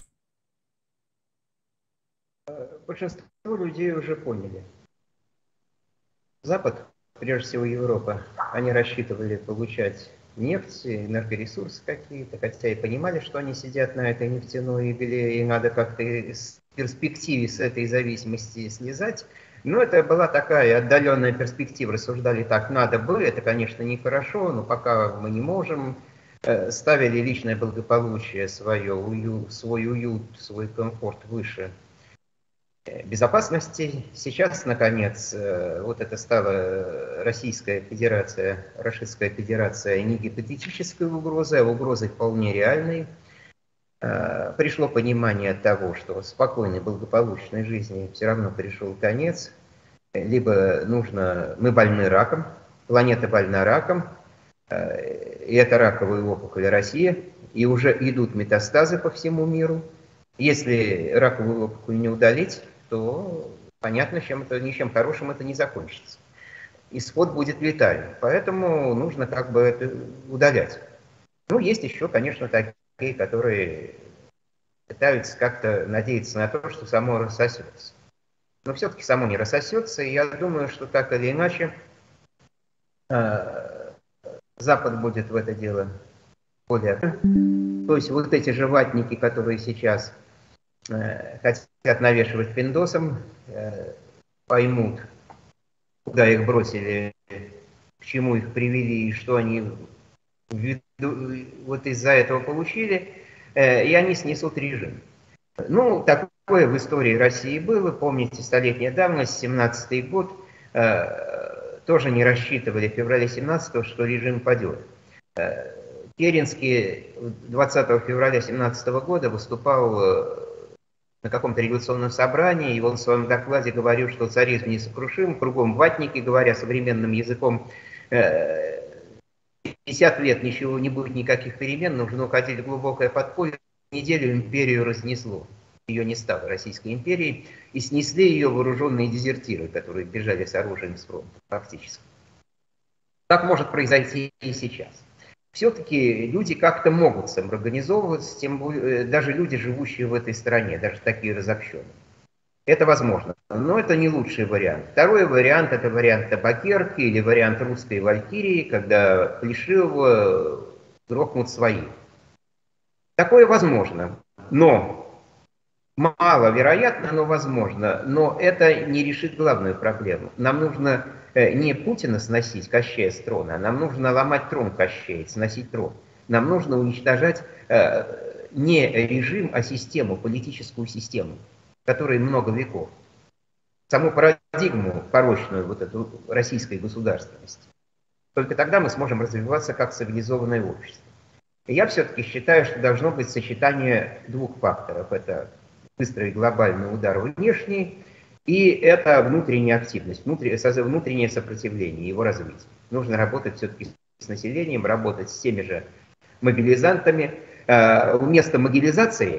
Большинство людей уже поняли. Запад, прежде всего Европа, они рассчитывали получать нефть, энергоресурсы какие-то, хотя и понимали, что они сидят на этой нефтяной игре, и надо как-то в перспективе с этой зависимости слезать. Но это была такая отдаленная перспектива, рассуждали так, надо бы, это, конечно, нехорошо, но пока мы не можем. Ставили личное благополучие, свое, уют, свой уют, свой комфорт выше безопасности. Сейчас, наконец, вот это стала Российская Федерация, Российская Федерация не гипотетической угрозой, а угрозой вполне реальной. Пришло понимание того, что спокойной, благополучной жизни все равно пришел конец. Либо нужно, мы больны раком, планета больна раком, и это раковая опухоль России, и уже идут метастазы по всему миру. Если раковую опухоль не удалить, то понятно, чем это, ничем хорошим это не закончится. Исход будет летальным, поэтому нужно как бы это удалять. Ну, есть еще, конечно, такие, которые пытаются как-то надеяться на то, что само рассосется. Но все-таки само не рассосется, и я думаю, что так или иначе Запад будет в это дело более... То есть вот эти же ватники, которые сейчас э, хотят навешивать пиндосом, э, поймут, куда их бросили, к чему их привели и что они вот из-за этого получили, э, и они снесут режим. Ну, такое в истории России было. Помните, столетняя давность, семнадцатый год, э, тоже не рассчитывали в феврале семнадцатого, что режим падет. Э, Керенский двадцатого февраля семнадцатого года выступал на каком-то революционном собрании, и он в своем докладе говорил, что царизм несокрушим, кругом ватники, говоря современным языком, пятьдесят лет ничего не будет, никаких перемен, нужно уходить в глубокое подполье. Неделю империю разнесло, ее не стало Российской империей, и снесли ее вооруженные дезертиры, которые бежали с оружием с фронта фактически. Так может произойти и сейчас. Все-таки люди как-то могут самоорганизовываться, тем более, даже люди, живущие в этой стране, даже такие разобщенные. Это возможно, но это не лучший вариант. Второй вариант – это вариант табакерки или вариант русской валькирии, когда Плешивого грохнут свои. Такое возможно, но маловероятно, но возможно. Но это не решит главную проблему. Нам нужно не Путина сносить, Кощея с трона, а нам нужно ломать трон Кощея, сносить трон. Нам нужно уничтожать э, не режим, а систему, политическую систему, которой много веков. Саму парадигму порочную вот эту российской государственности. Только тогда мы сможем развиваться как цивилизованное общество. И я все-таки считаю, что должно быть сочетание двух факторов. Это быстрый глобальный удар внешний, и это внутренняя активность, внутреннее сопротивление, его развитие. Нужно работать все-таки с населением, работать с теми же мобилизантами. Вместо мобилизации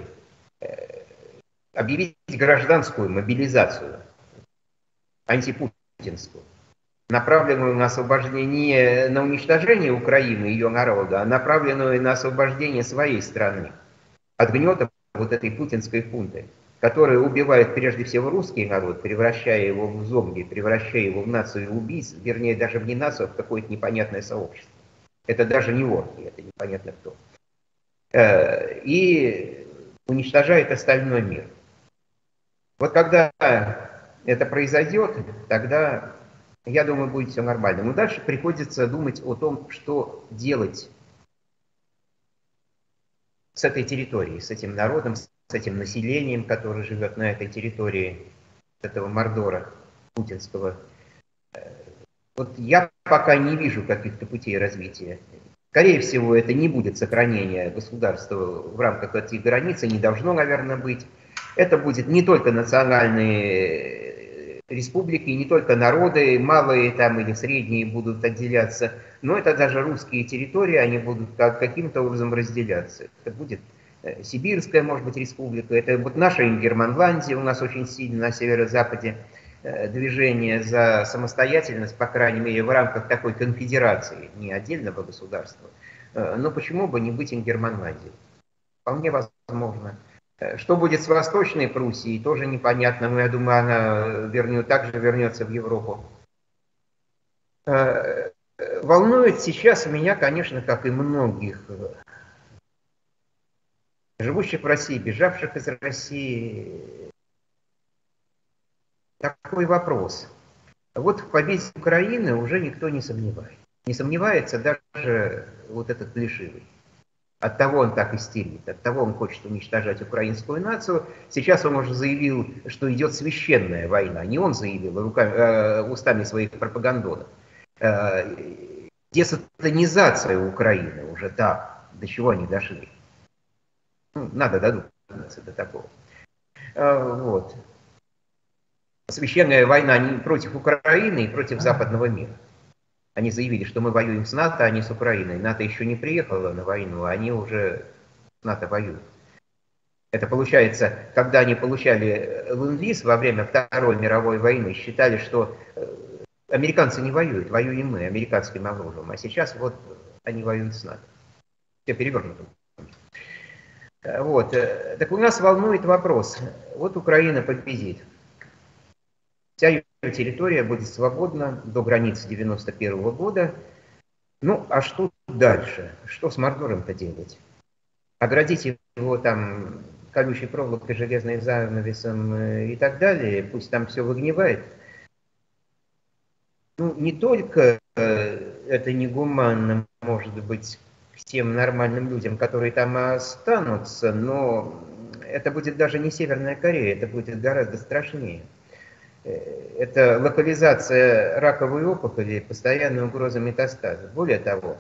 объявить гражданскую мобилизацию, антипутинскую, направленную на освобождение, не на уничтожение Украины и ее народа, а направленную на освобождение своей страны от гнета вот этой путинской хунты, которая убивает прежде всего русский народ, превращая его в зомби, превращая его в нацию убийц, вернее, даже в не нацию, а в какое-то непонятное сообщество. Это даже не орки, это непонятно кто. И уничтожает остальной мир. Вот когда это произойдет, тогда, я думаю, будет все нормально. Но дальше приходится думать о том, что делать с этой территорией, с этим народом, с этим населением, которое живет на этой территории, этого Мордора путинского. Вот я пока не вижу каких-то путей развития. Скорее всего, это не будет сохранение государства в рамках этих границ, и не должно, наверное, быть. Это будет не только национальные республики, не только народы, малые там или средние будут отделяться, но это даже русские территории, они будут как, каким-то образом разделяться. Это будет Сибирская, может быть, республика, это вот наша Ингерманландия, у нас очень сильно на северо-западе движение за самостоятельность, по крайней мере, в рамках такой конфедерации, не отдельного государства. Но почему бы не быть Ингерманландией? Вполне возможно. Что будет с Восточной Пруссией, тоже непонятно, но я думаю, она вернет, также вернется в Европу. Волнует сейчас меня, конечно, как и многих живущих в России, бежавших из России, такой вопрос. Вот в победе Украины уже никто не сомневается. Не сомневается даже вот этот Плешивый. Оттого он так истерит, оттого он хочет уничтожать украинскую нацию. Сейчас он уже заявил, что идет священная война. Не он заявил, а руками, э, устами своих пропагандонов. Э, десатанизация Украины уже так, до чего они дошли. Ну, надо додуматься до такого. Э, вот. Священная война не против Украины и против западного мира. Они заявили, что мы воюем с НАТО, а не с Украиной. НАТО еще не приехало на войну, а они уже с НАТО воюют. Это получается, когда они получали ленд-лиз во время Второй мировой войны, считали, что американцы не воюют, воюем мы американским оружием. А сейчас вот они воюют с НАТО. Все перевернуто. Вот. Так у нас волнует вопрос. Вот Украина победит. Вся ее территория будет свободна до границ девяносто первого года. Ну, а что дальше? Что с Мордором-то делать? Оградить его там колючей проволокой, железным занавесом и так далее, пусть там все выгнивает. Ну, не только это негуманно, может быть, к тем нормальным людям, которые там останутся, но это будет даже не Северная Корея, это будет гораздо страшнее. Это локализация раковой опухоли, постоянная угроза метастаза. Более того,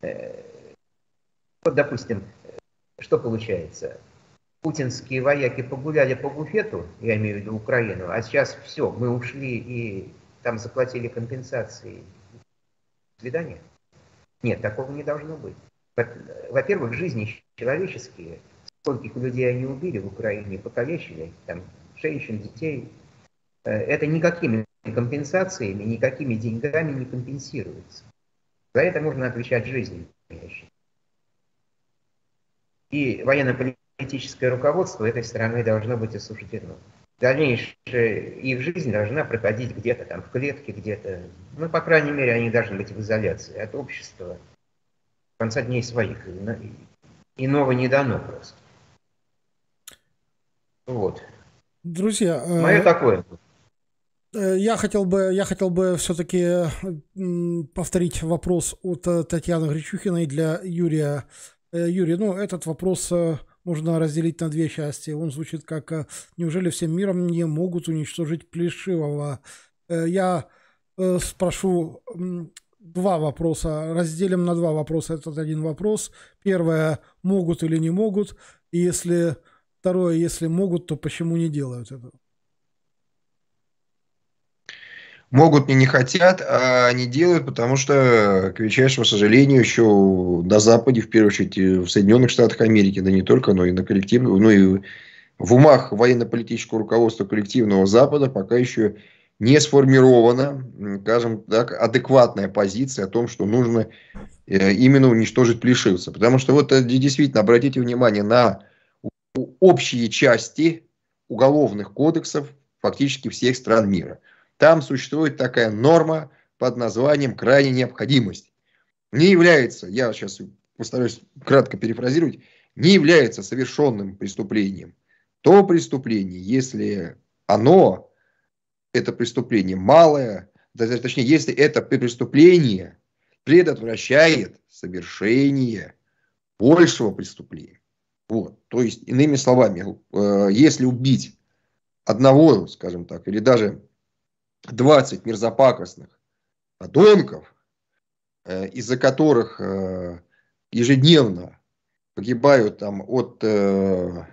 вот, допустим, что получается? Путинские вояки погуляли по буфету, я имею в виду Украину, а сейчас все, мы ушли и там заплатили компенсации. До свидания. Нет, такого не должно быть. Во-первых, жизни человеческие, скольких людей они убили в Украине, покалечили, там, женщин, детей, это никакими компенсациями, никакими деньгами не компенсируется. За это нужно отвечать жизнью, я считаю. И военно-политическое руководство этой страны должно быть осуждено. Дальнейшая их жизнь должна проходить где-то там в клетке, где-то, ну, по крайней мере, они должны быть в изоляции от общества в конца дней своих. Иного не дано просто. Вот. Друзья, мое э... такое. Я хотел бы, я хотел бы все-таки повторить вопрос от Татьяны Гречухиной для Юрия. Юрий, ну, этот вопрос можно разделить на две части. Он звучит как: неужели всем миром не могут уничтожить Плешивого? Я спрошу два вопроса, разделим на два вопроса этот один вопрос. Первое, могут или не могут? И если второе, если могут, то почему не делают этого? Могут и не хотят, а не делают, потому что, к величайшему сожалению, еще на Западе, в первую очередь в Соединенных Штатах Америки, да не только, но и на коллективном, ну и в умах военно-политического руководства коллективного Запада пока еще не сформирована, скажем так, адекватная позиция о том, что нужно именно уничтожить плешивца. Потому что вот действительно, обратите внимание на общие части уголовных кодексов фактически всех стран мира. Там существует такая норма под названием «крайняя необходимость». Не является, я сейчас постараюсь кратко перефразировать, не является совершенным преступлением то преступление, если оно, это преступление малое, точнее, если это преступление предотвращает совершение большего преступления. Вот. То есть, иными словами, если убить одного, скажем так, или даже двадцать мерзопакостных подонков, э, из-за которых э, ежедневно погибают там от э,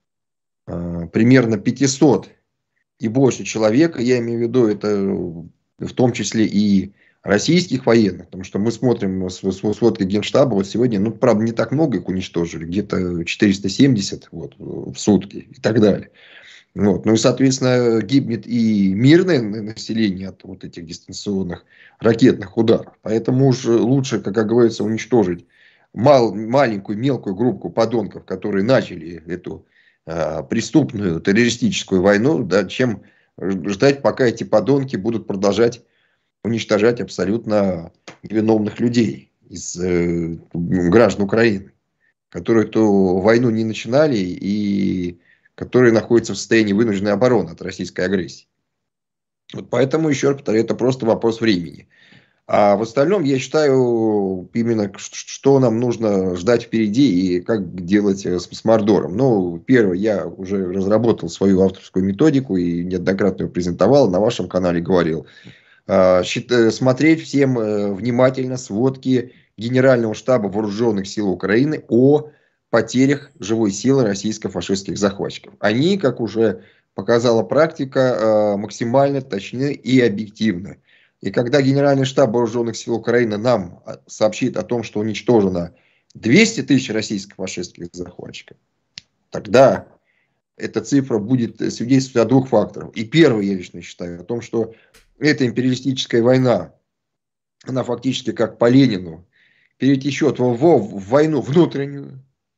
э, примерно пятисот и больше человек, я имею в виду это в том числе и российских военных, потому что мы смотрим сводки Генштаба, вот сегодня, ну, правда, не так много их уничтожили, где-то четыреста семьдесят вот, в сутки и так далее. Вот. Ну и, соответственно, гибнет и мирное население от вот этих дистанционных ракетных ударов. Поэтому уж лучше, как говорится, уничтожить мал, маленькую, мелкую группу подонков, которые начали эту э, преступную террористическую войну, да, чем ждать, пока эти подонки будут продолжать уничтожать абсолютно невиновных людей из э, граждан Украины, которые эту войну не начинали и которые находятся в состоянии вынужденной обороны от российской агрессии. Вот поэтому, еще раз повторяю, это просто вопрос времени. А в остальном, я считаю, именно что нам нужно ждать впереди и как делать с, с Мордором. Ну, первое, я уже разработал свою авторскую методику и неоднократно ее презентовал, на вашем канале говорил. Смотреть всем внимательно сводки Генерального штаба Вооруженных сил Украины о потерях живой силы российско-фашистских захватчиков. Они, как уже показала практика, максимально точны и объективны. И когда Генеральный штаб Вооруженных сил Украины нам сообщит о том, что уничтожено двести тысяч российско-фашистских захватчиков, тогда эта цифра будет свидетельствовать о двух факторах. И первый, я лично считаю, о том, что эта империалистическая война, она фактически как по Ленину, перетечет в, в, в войну внутреннюю.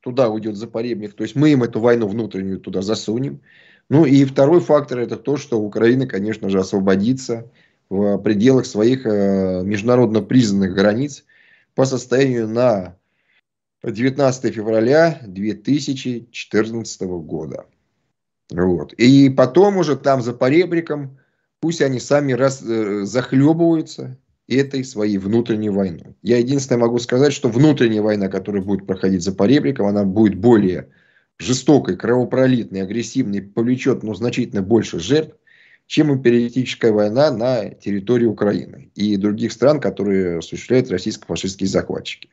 туда уйдет запоребник, то есть мы им эту войну внутреннюю туда засунем. Ну и второй фактор это то, что Украина, конечно же, освободится в пределах своих э, международно признанных границ по состоянию на девятнадцатое февраля две тысячи четырнадцатого года. Вот. И потом уже там за поребриком пусть они сами раз, э, захлебываются этой своей внутренней войной. Я единственное могу сказать, что внутренняя война, которая будет проходить за поребриком, она будет более жестокой, кровопролитной, агрессивной, повлечет ну, значительно больше жертв, чем империалистическая война на территории Украины и других стран, которые осуществляют российско-фашистские захватчики.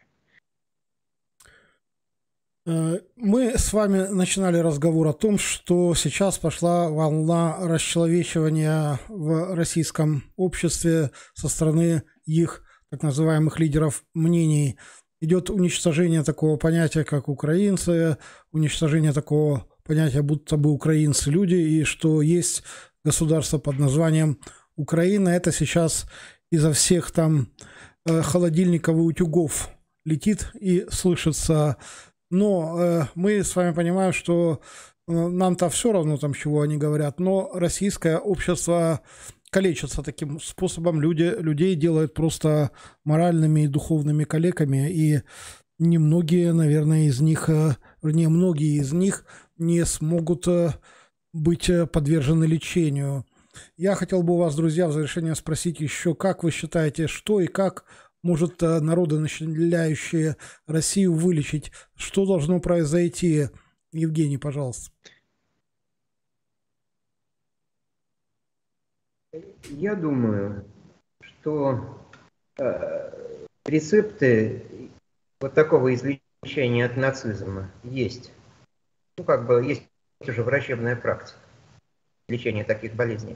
Мы с вами начинали разговор о том, что сейчас пошла волна расчеловечивания в российском обществе со стороны их так называемых лидеров мнений. Идет уничтожение такого понятия, как украинцы, уничтожение такого понятия, будто бы украинцы люди, и что есть государство под названием Украина. Это сейчас изо всех там холодильников и утюгов летит и слышится. Но э, мы с вами понимаем, что э, нам-то все равно, там, чего они говорят, но российское общество калечится таким способом, люди, людей делают просто моральными и духовными калеками, и немногие, наверное, из них, э, вернее, многие из них не смогут э, быть подвержены лечению. Я хотел бы у вас, друзья, в завершение спросить еще, как вы считаете, что и как может народы, населяющие Россию, вылечить? Что должно произойти? Евгений, пожалуйста. Я думаю, что э, рецепты вот такого излечения от нацизма есть. Ну, как бы есть уже врачебная практика лечения таких болезней.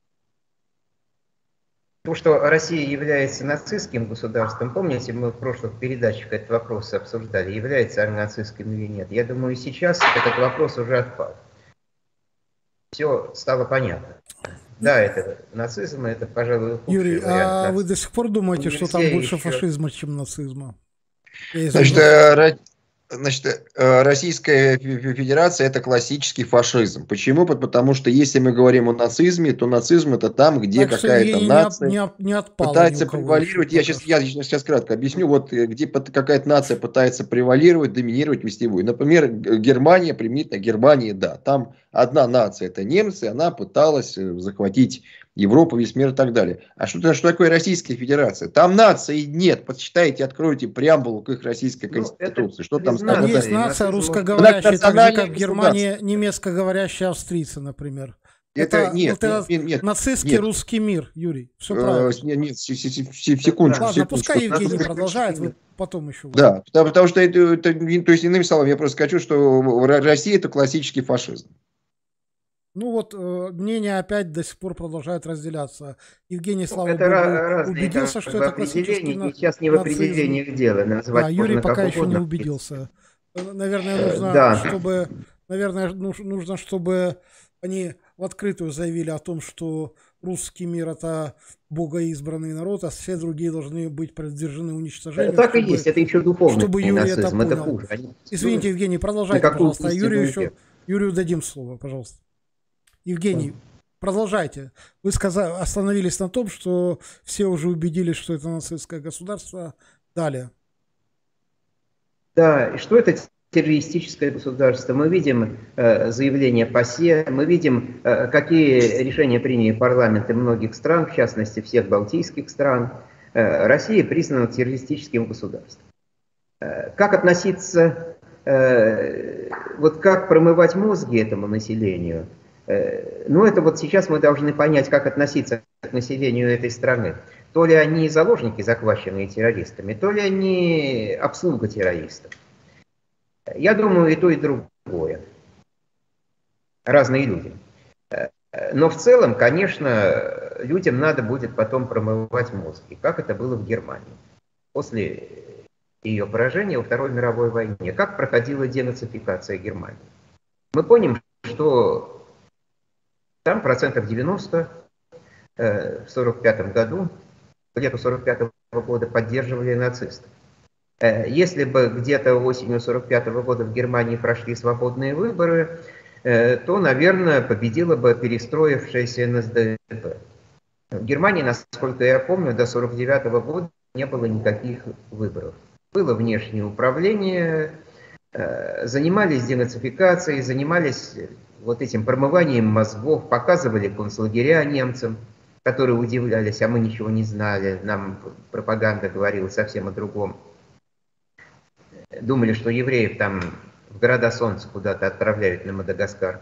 То, что Россия является нацистским государством, помните, мы в прошлых передачах этот вопрос обсуждали, является она нацистским или нет. Я думаю, сейчас этот вопрос уже отпал. Все стало понятно. Да, это нацизм, это, пожалуй, худший Юрий, вариант а нацизма. вы до сих пор думаете, что там больше еще... фашизма, чем нацизма? Значит, Значит, Российская Федерация – это классический фашизм. Почему? Потому что если мы говорим о нацизме, то нацизм – это там, где какая-то нация не, не, не пытается превалировать. Я сейчас, я сейчас кратко объясню. Вот где какая-то нация пытается превалировать, доминировать, вести войну. Например, Германия, применительно Германии, да. Там одна нация – это немцы, она пыталась захватить Европу, весь мир и так далее. А что, что такое Российская Федерация? Там нации нет. Почитайте, откройте преамбулу к их российской конституции. Ну, что там сказано? Есть нация русскоговорящая, так же, как в Германии немецкоговорящие австрийцы, например. Это, это нет, это нет, нет, нацистский нет. русский мир, Юрий. Все правильно. Нет, нет, секундочку. Ладно, пускай Евгений продолжает, вы потом еще. Да, потому, потому что это, это, то есть, иными словами, я просто скажу, что Россия – это классический фашизм. Ну вот, э, мнения опять до сих пор продолжают разделяться. Евгений, слава это богу, убедился, что это классический нацизм. Сейчас не в определениях дела. Да, Юрий пока еще не убедился. Наверное, нужно, да. чтобы, наверное, нужно, чтобы они в открытую заявили о том, что русский мир – это богоизбранный народ, а все другие должны быть подвержены уничтожению. Так чтобы, и есть, это еще духовный чтобы Юрий нацизм, это понял. это хуже. Извините, Евгений, продолжайте, пожалуйста. А Юрию еще, Юрию дадим слово, пожалуйста. Евгений, продолжайте. Вы сказали, остановились на том, что все уже убедились, что это нацистское государство. Далее. Да, что это террористическое государство? Мы видим э, заявление ПАСЕ, мы видим, э, какие решения приняли парламенты многих стран, в частности, всех балтийских стран. Э, Россия признана террористическим государством. Э, как относиться, э, вот как промывать мозги этому населению? Ну, это вот сейчас мы должны понять, как относиться к населению этой страны. То ли они заложники, захваченные террористами, то ли они обслуга террористов. Я думаю, и то, и другое. Разные люди. Но в целом, конечно, людям надо будет потом промывать мозги, как это было в Германии. После ее поражения во Второй мировой войне. Как проходила денацификация Германии. Мы помним, что там процентов девяносто э, в сорок пятом году, к лету сорок пятого года поддерживали нацистов. Если бы где-то осенью сорок пятого года в Германии прошли свободные выборы, то, наверное, победила бы перестроившаяся эн эс дэ пэ. В Германии, насколько я помню, до сорок девятого года не было никаких выборов. Было внешнее управление, занимались денацификацией, занимались вот этим промыванием мозгов, показывали концлагеря немцам, которые удивлялись, а мы ничего не знали, нам пропаганда говорила совсем о другом. Думали, что евреев там в города солнца куда-то отправляют на Мадагаскар.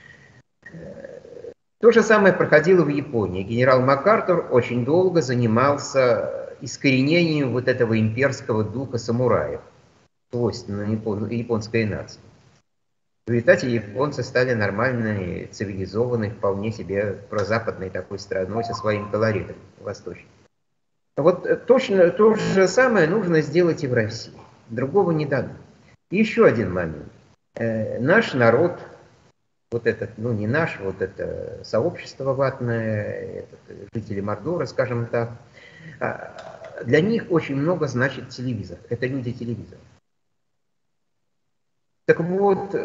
То же самое проходило в Японии. Генерал МакАртур очень долго занимался искоренением вот этого имперского духа самураев, свойственного японской нации. В результате японцы стали нормальной, цивилизованной, вполне себе прозападной такой страной со своим колоритом восточным. Вот точно то же самое нужно сделать и в России. Другого не дано. И еще один момент. Э, наш народ, вот этот, ну не наш, вот это сообщество ватное, этот, жители Мордора, скажем так, э, для них очень много значит телевизор. Это люди телевизора. Так вот,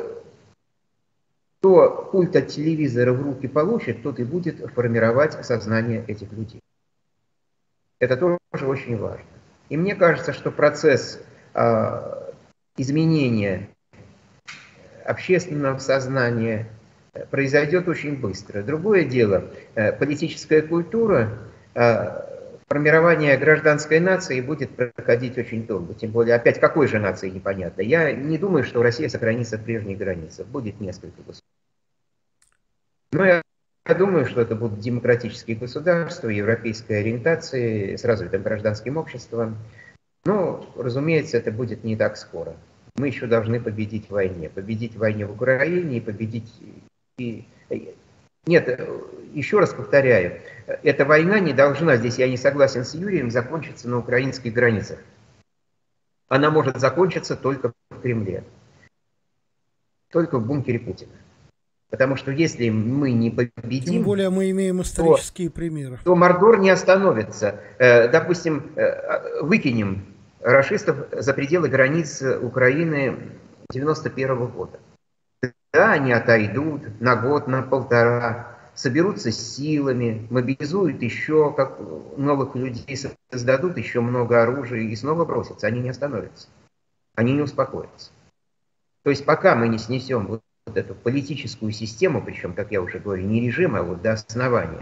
кто культ от телевизора в руки получит, тот и будет формировать сознание этих людей. Это тоже очень важно. И мне кажется, что процесс изменения общественного сознания произойдет очень быстро. Другое дело, политическая культура, формирование гражданской нации будет проходить очень долго. Тем более, опять, какой же нации непонятно. Я не думаю, что Россия сохранится в прежних границах. Будет несколько государств. Но я Я думаю, что это будут демократические государства, европейской ориентации, с развитым гражданским обществом. Но, разумеется, это будет не так скоро. Мы еще должны победить в войне. Победить в войне в Украине и победить... И... Нет, еще раз повторяю, эта война не должна, здесь я не согласен с Юрием, закончиться на украинских границах. Она может закончиться только в Кремле. Только в бункере Путина. Потому что если мы не победим... Тем более мы имеем исторические то, примеры. То Мордор не остановится. Допустим, выкинем рашистов за пределы границ Украины девяносто первого года. Да, они отойдут на год, на полтора, соберутся с силами, мобилизуют еще как новых людей, создадут еще много оружия и снова бросятся. Они не остановятся. Они не успокоятся. То есть пока мы не снесем вот вот эту политическую систему, причем, как я уже говорю, не режим, а вот до основания,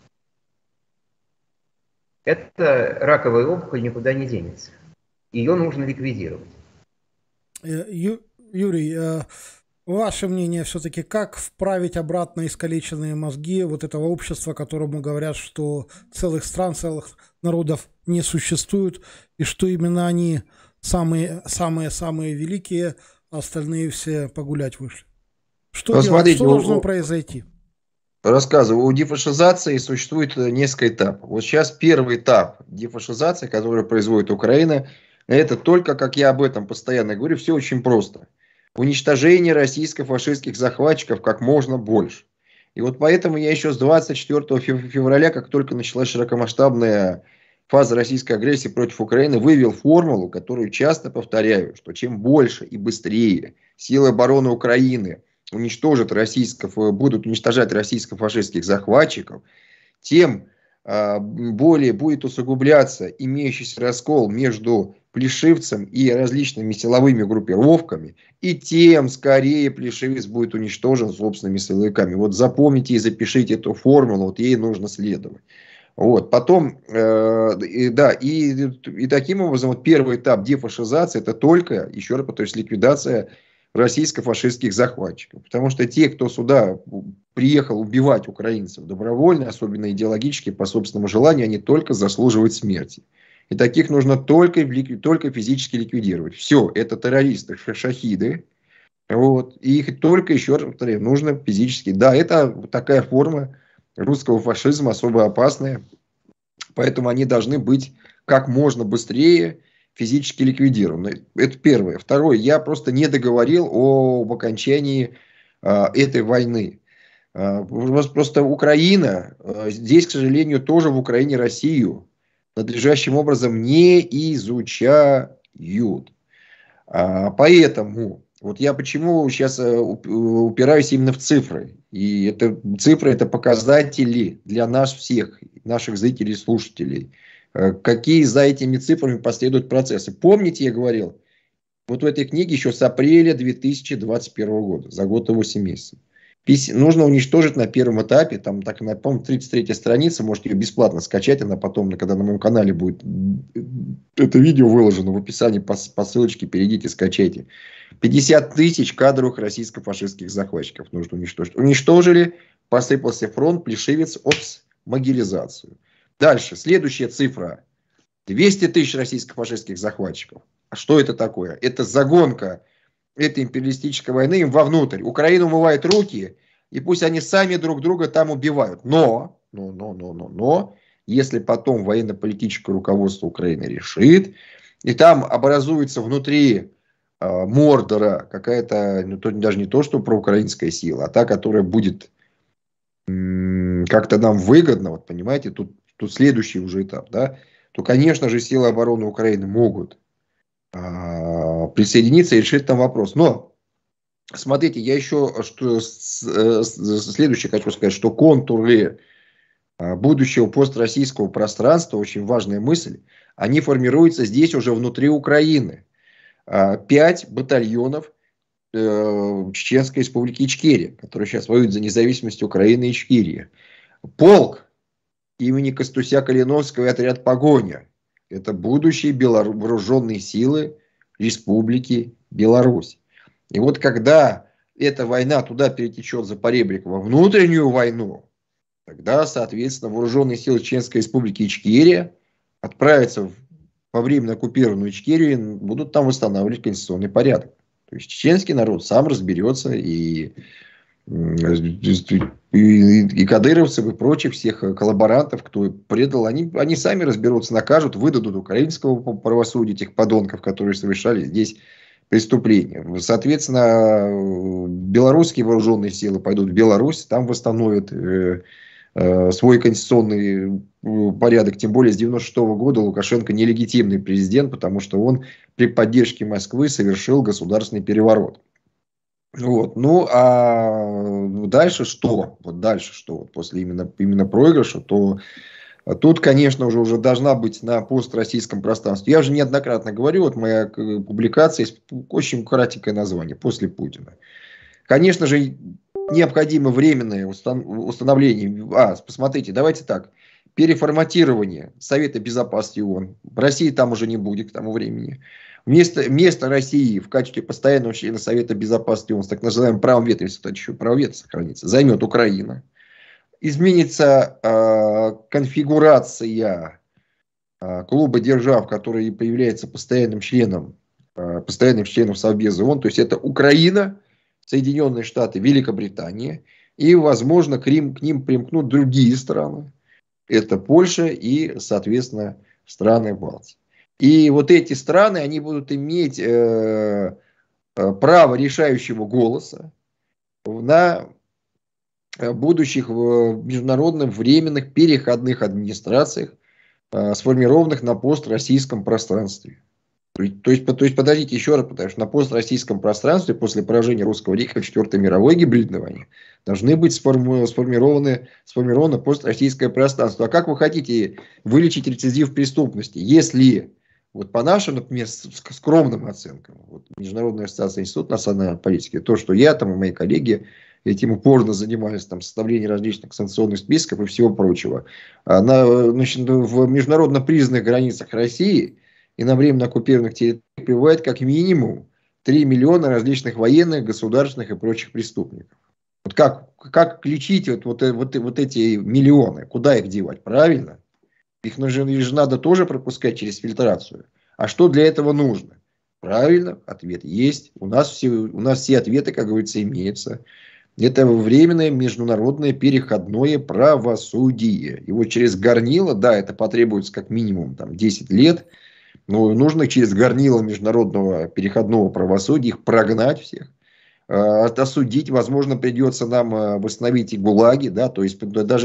эта раковая опухоль никуда не денется. Ее нужно ликвидировать. Ю, Юрий, ваше мнение все-таки, как вправить обратно искалеченные мозги вот этого общества, которому говорят, что целых стран, целых народов не существует, и что именно они самые-самые-самые великие, а остальные все погулять вышли? Что, делать, смотрите, что должно у, произойти? Рассказываю. У дефашизации существует несколько этапов. Вот сейчас первый этап дефашизации, который производит Украина, это только, как я об этом постоянно говорю, все очень просто. Уничтожение российско-фашистских захватчиков как можно больше. И вот поэтому я еще с двадцать четвёртого февраля, как только началась широкомасштабная фаза российской агрессии против Украины, вывел формулу, которую часто повторяю, что чем больше и быстрее силы обороны Украины уничтожат российского, будут уничтожать российско-фашистских захватчиков, тем э, более будет усугубляться имеющийся раскол между плешивцем и различными силовыми группировками, и тем скорее плешивец будет уничтожен собственными силовиками. Вот запомните и запишите эту формулу, вот ей нужно следовать. Вот. Потом, э, и, да, и, и таким образом, вот первый этап дефашизации, это только, еще раз повторюсь, ликвидация российско-фашистских захватчиков. Потому что те, кто сюда приехал убивать украинцев добровольно, особенно идеологически, по собственному желанию, они только заслуживают смерти. И таких нужно только, только физически ликвидировать. Все, это террористы, шахиды. Вот. И их только, еще раз повторяю, нужно физически. Да, это такая форма русского фашизма, особо опасная. Поэтому они должны быть как можно быстрее физически ликвидированы. Это первое. Второе. Я просто не договорил об окончании а, этой войны. А, просто Украина, а, здесь, к сожалению, тоже в Украине Россию надлежащим образом не изучают. А, поэтому, вот я почему сейчас упираюсь именно в цифры. И это, цифры – это показатели для нас всех, наших зрителей и слушателей. Какие за этими цифрами последуют процессы. Помните, я говорил, вот в этой книге еще с апреля две тысячи двадцать первого года, за год и восемь месяцев. Нужно уничтожить на первом этапе, там, так, по-моему, тридцать третья страница, можете ее бесплатно скачать, она потом, когда на моем канале будет это видео выложено в описании по, по ссылочке, перейдите, скачайте. пятьдесят тысяч кадровых российско-фашистских захватчиков нужно уничтожить. Уничтожили, посыпался фронт, плешивец, опс, могилизацию. Дальше, следующая цифра. двести тысяч российско-фашистских захватчиков. А что это такое? Это загонка этой империалистической войны им вовнутрь. Украина умывает руки, и пусть они сами друг друга там убивают. Но, но, но, но, но, но, если потом военно-политическое руководство Украины решит, и там образуется внутри э, Мордора какая-то, ну, то, даже не то, что проукраинская сила, а та, которая будет м- как-то нам выгодна, вот понимаете, тут, тут следующий уже этап, да, то, конечно же, силы обороны Украины могут присоединиться и решить там вопрос. Но, смотрите, я еще что, следующее хочу сказать, что контуры будущего построссийского пространства, очень важная мысль, они формируются здесь уже внутри Украины. Пять батальонов Чеченской республики Ичкерия, которые сейчас воюют за независимость Украины и Ичкерии. Полк имени Костуся Калиновского и отряд «Погоня». Это будущие белору... вооруженные силы Республики Беларусь. И вот когда эта война туда перетечет за поребрик во внутреннюю войну, тогда, соответственно, вооруженные силы Чеченской Республики Ичкерия отправятся в... во временно оккупированную Ичкерию и будут там восстанавливать конституционный порядок. То есть чеченский народ сам разберется и... И, и кадыровцев, и прочих всех коллаборантов, кто предал, они, они сами разберутся, накажут, выдадут украинского правосудия, тех подонков, которые совершали здесь преступления. Соответственно, белорусские вооруженные силы пойдут в Беларусь, там восстановят э, э, свой конституционный порядок. Тем более с девяносто шестого года Лукашенко нелегитимный президент, потому что он при поддержке Москвы совершил государственный переворот. Вот. Ну, а дальше что? Вот дальше что? Вот после именно, именно проигрыша, то тут, конечно, уже, уже должна быть на построссийском пространстве. Я уже неоднократно говорю, вот моя публикация есть очень кратенькое название «После Путина». Конечно же, необходимо временное установление. А, посмотрите, давайте так. Переформатирование Совета Безопасности ООН. В России там уже не будет к тому времени. Вместо, место России в качестве постоянного члена Совета Безопасности ООН с так называемым правом вето, если кстати, еще право вето сохранится, займет Украина. Изменится э, конфигурация э, клуба держав, который появляется постоянным членом, э, постоянным членом Совбеза ООН. То есть это Украина, Соединенные Штаты, Великобритания. И, возможно, к ним, к ним примкнут другие страны. Это Польша и, соответственно, страны Балтии. И вот эти страны, они будут иметь э, право решающего голоса на будущих международных временных переходных администрациях, э, сформированных на построссийском пространстве. То есть, то есть, подождите еще раз, потому что на построссийском пространстве после поражения Русского рейха в Четвертой мировой гибридной войне должны быть сформи- сформированы, сформировано построссийское пространство. А как вы хотите вылечить рецидив преступности, если... Вот по нашим, например, скромным оценкам, вот, Международная ассоциация Института национальной политики, то, что я там и мои коллеги этим упорно занимались, там, составлением различных санкционных списков и всего прочего, на, значит, в международно признанных границах России и на временно оккупированных территориях пребывает как минимум три миллиона различных военных, государственных и прочих преступников. Вот как, как лечить вот, вот, вот, вот эти миллионы? Куда их девать? Правильно? Их нужно, их же надо тоже пропускать через фильтрацию. А что для этого нужно? Правильно, ответ есть. У нас все, у нас все ответы, как говорится, имеются. Это временное международное переходное правосудие. Его через горнило, да, это потребуется как минимум там, десять лет. Но нужно через горнило международного переходного правосудия их прогнать всех. Осудить, возможно, придется нам восстановить и ГУЛАГи, да, то есть даже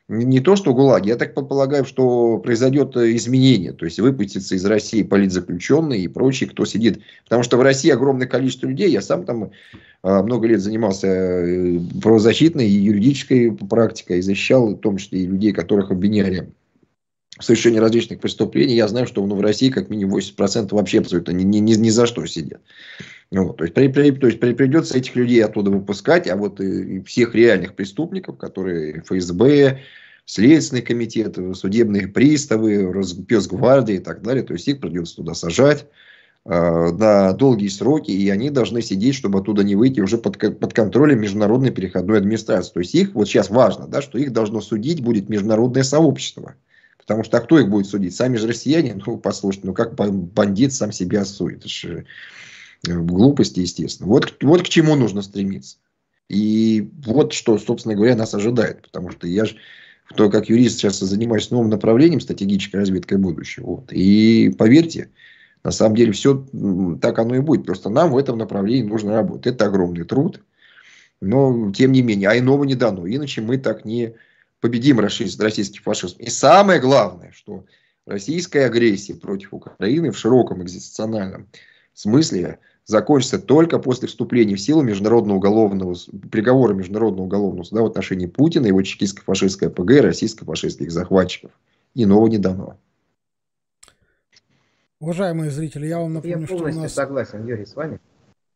не то что ГУЛАГи, я так предполагаю, что произойдет изменение. То есть выпустятся из России политзаключенные и прочие, кто сидит. Потому что в России огромное количество людей. Я сам там много лет занимался правозащитной и юридической практикой. И защищал в том числе и людей, которых обвиняли в совершении различных преступлений. Я знаю, что ну, в России как минимум восемьдесят процентов вообще абсолютно ни, ни, ни за что сидят. Вот, то есть, при, при, то есть при, придется этих людей оттуда выпускать, а вот и, и всех реальных преступников, которые эф эс бэ, Следственный комитет, судебные приставы, Росгвардия и так далее, то есть их придется туда сажать э, на долгие сроки, и они должны сидеть, чтобы оттуда не выйти уже под, под контролем международной переходной администрации. То есть их, вот сейчас важно, да, что их должно судить будет международное сообщество. Потому что а кто их будет судить? Сами же россияне? Ну, послушайте, ну как бандит сам себя судит? Это же глупости, естественно. Вот, вот к чему нужно стремиться. И вот что, собственно говоря, нас ожидает. Потому что я же, кто, как юрист, сейчас занимаюсь новым направлением стратегической разведкой будущего. Вот. И поверьте, на самом деле все так оно и будет. Просто нам в этом направлении нужно работать. Это огромный труд. Но, тем не менее, а иного не дано. Иначе мы так не победим российский фашизм. И самое главное, что российская агрессия против Украины в широком экзистенциальном смысле закончится только после вступления в силу международного уголовного приговора международного уголовного суда в отношении Путина, его чекистско-фашистской АПГ и российско-фашистских захватчиков. Иного не дано. Уважаемые зрители, я вам напомню, я что у нас... согласен, Юрий, с вами.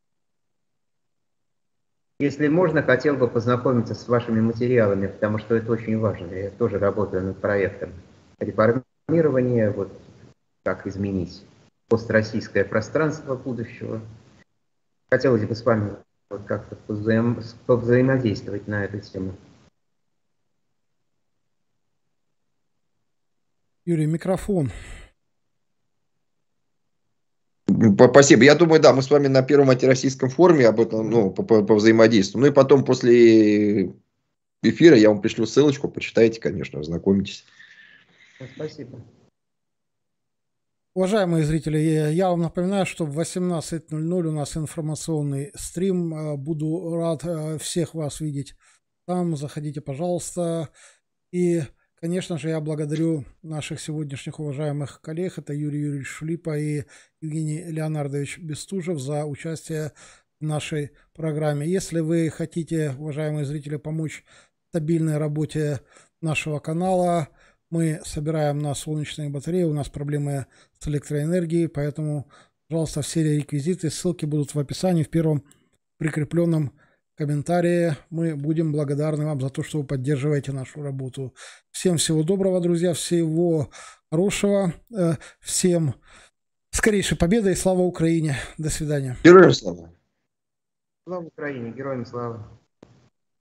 Если можно, хотел бы познакомиться с вашими материалами, потому что это очень важно. Я тоже работаю над проектом реформирования, вот как изменить построссийское пространство будущего. Хотелось бы с вами вот как-то повзаим... повзаимодействовать на эту тему. Юрий, микрофон. Спасибо. Я думаю, да, мы с вами на первом антироссийском форуме об этом, ну, по, по, по взаимодействию. Ну и потом после эфира я вам пришлю ссылочку, почитайте, конечно, ознакомитесь. Спасибо. Уважаемые зрители, я вам напоминаю, что в восемнадцать ноль ноль у нас информационный стрим. Буду рад всех вас видеть там. Заходите, пожалуйста. И, конечно же, я благодарю наших сегодняшних уважаемых коллег. Это Юрий Юрьевич Шулипа и Евгений Леонардович Бестужев за участие в нашей программе. Если вы хотите, уважаемые зрители, помочь стабильной работе нашего канала, мы собираем на солнечные батареи, у нас проблемы с электроэнергией, поэтому, пожалуйста, все реквизиты, ссылки будут в описании, в первом прикрепленном комментарии. Мы будем благодарны вам за то, что вы поддерживаете нашу работу. Всем всего доброго, друзья, всего хорошего, всем скорейшей победы и слава Украине. До свидания. Героям слава. Слава Украине, героям слава.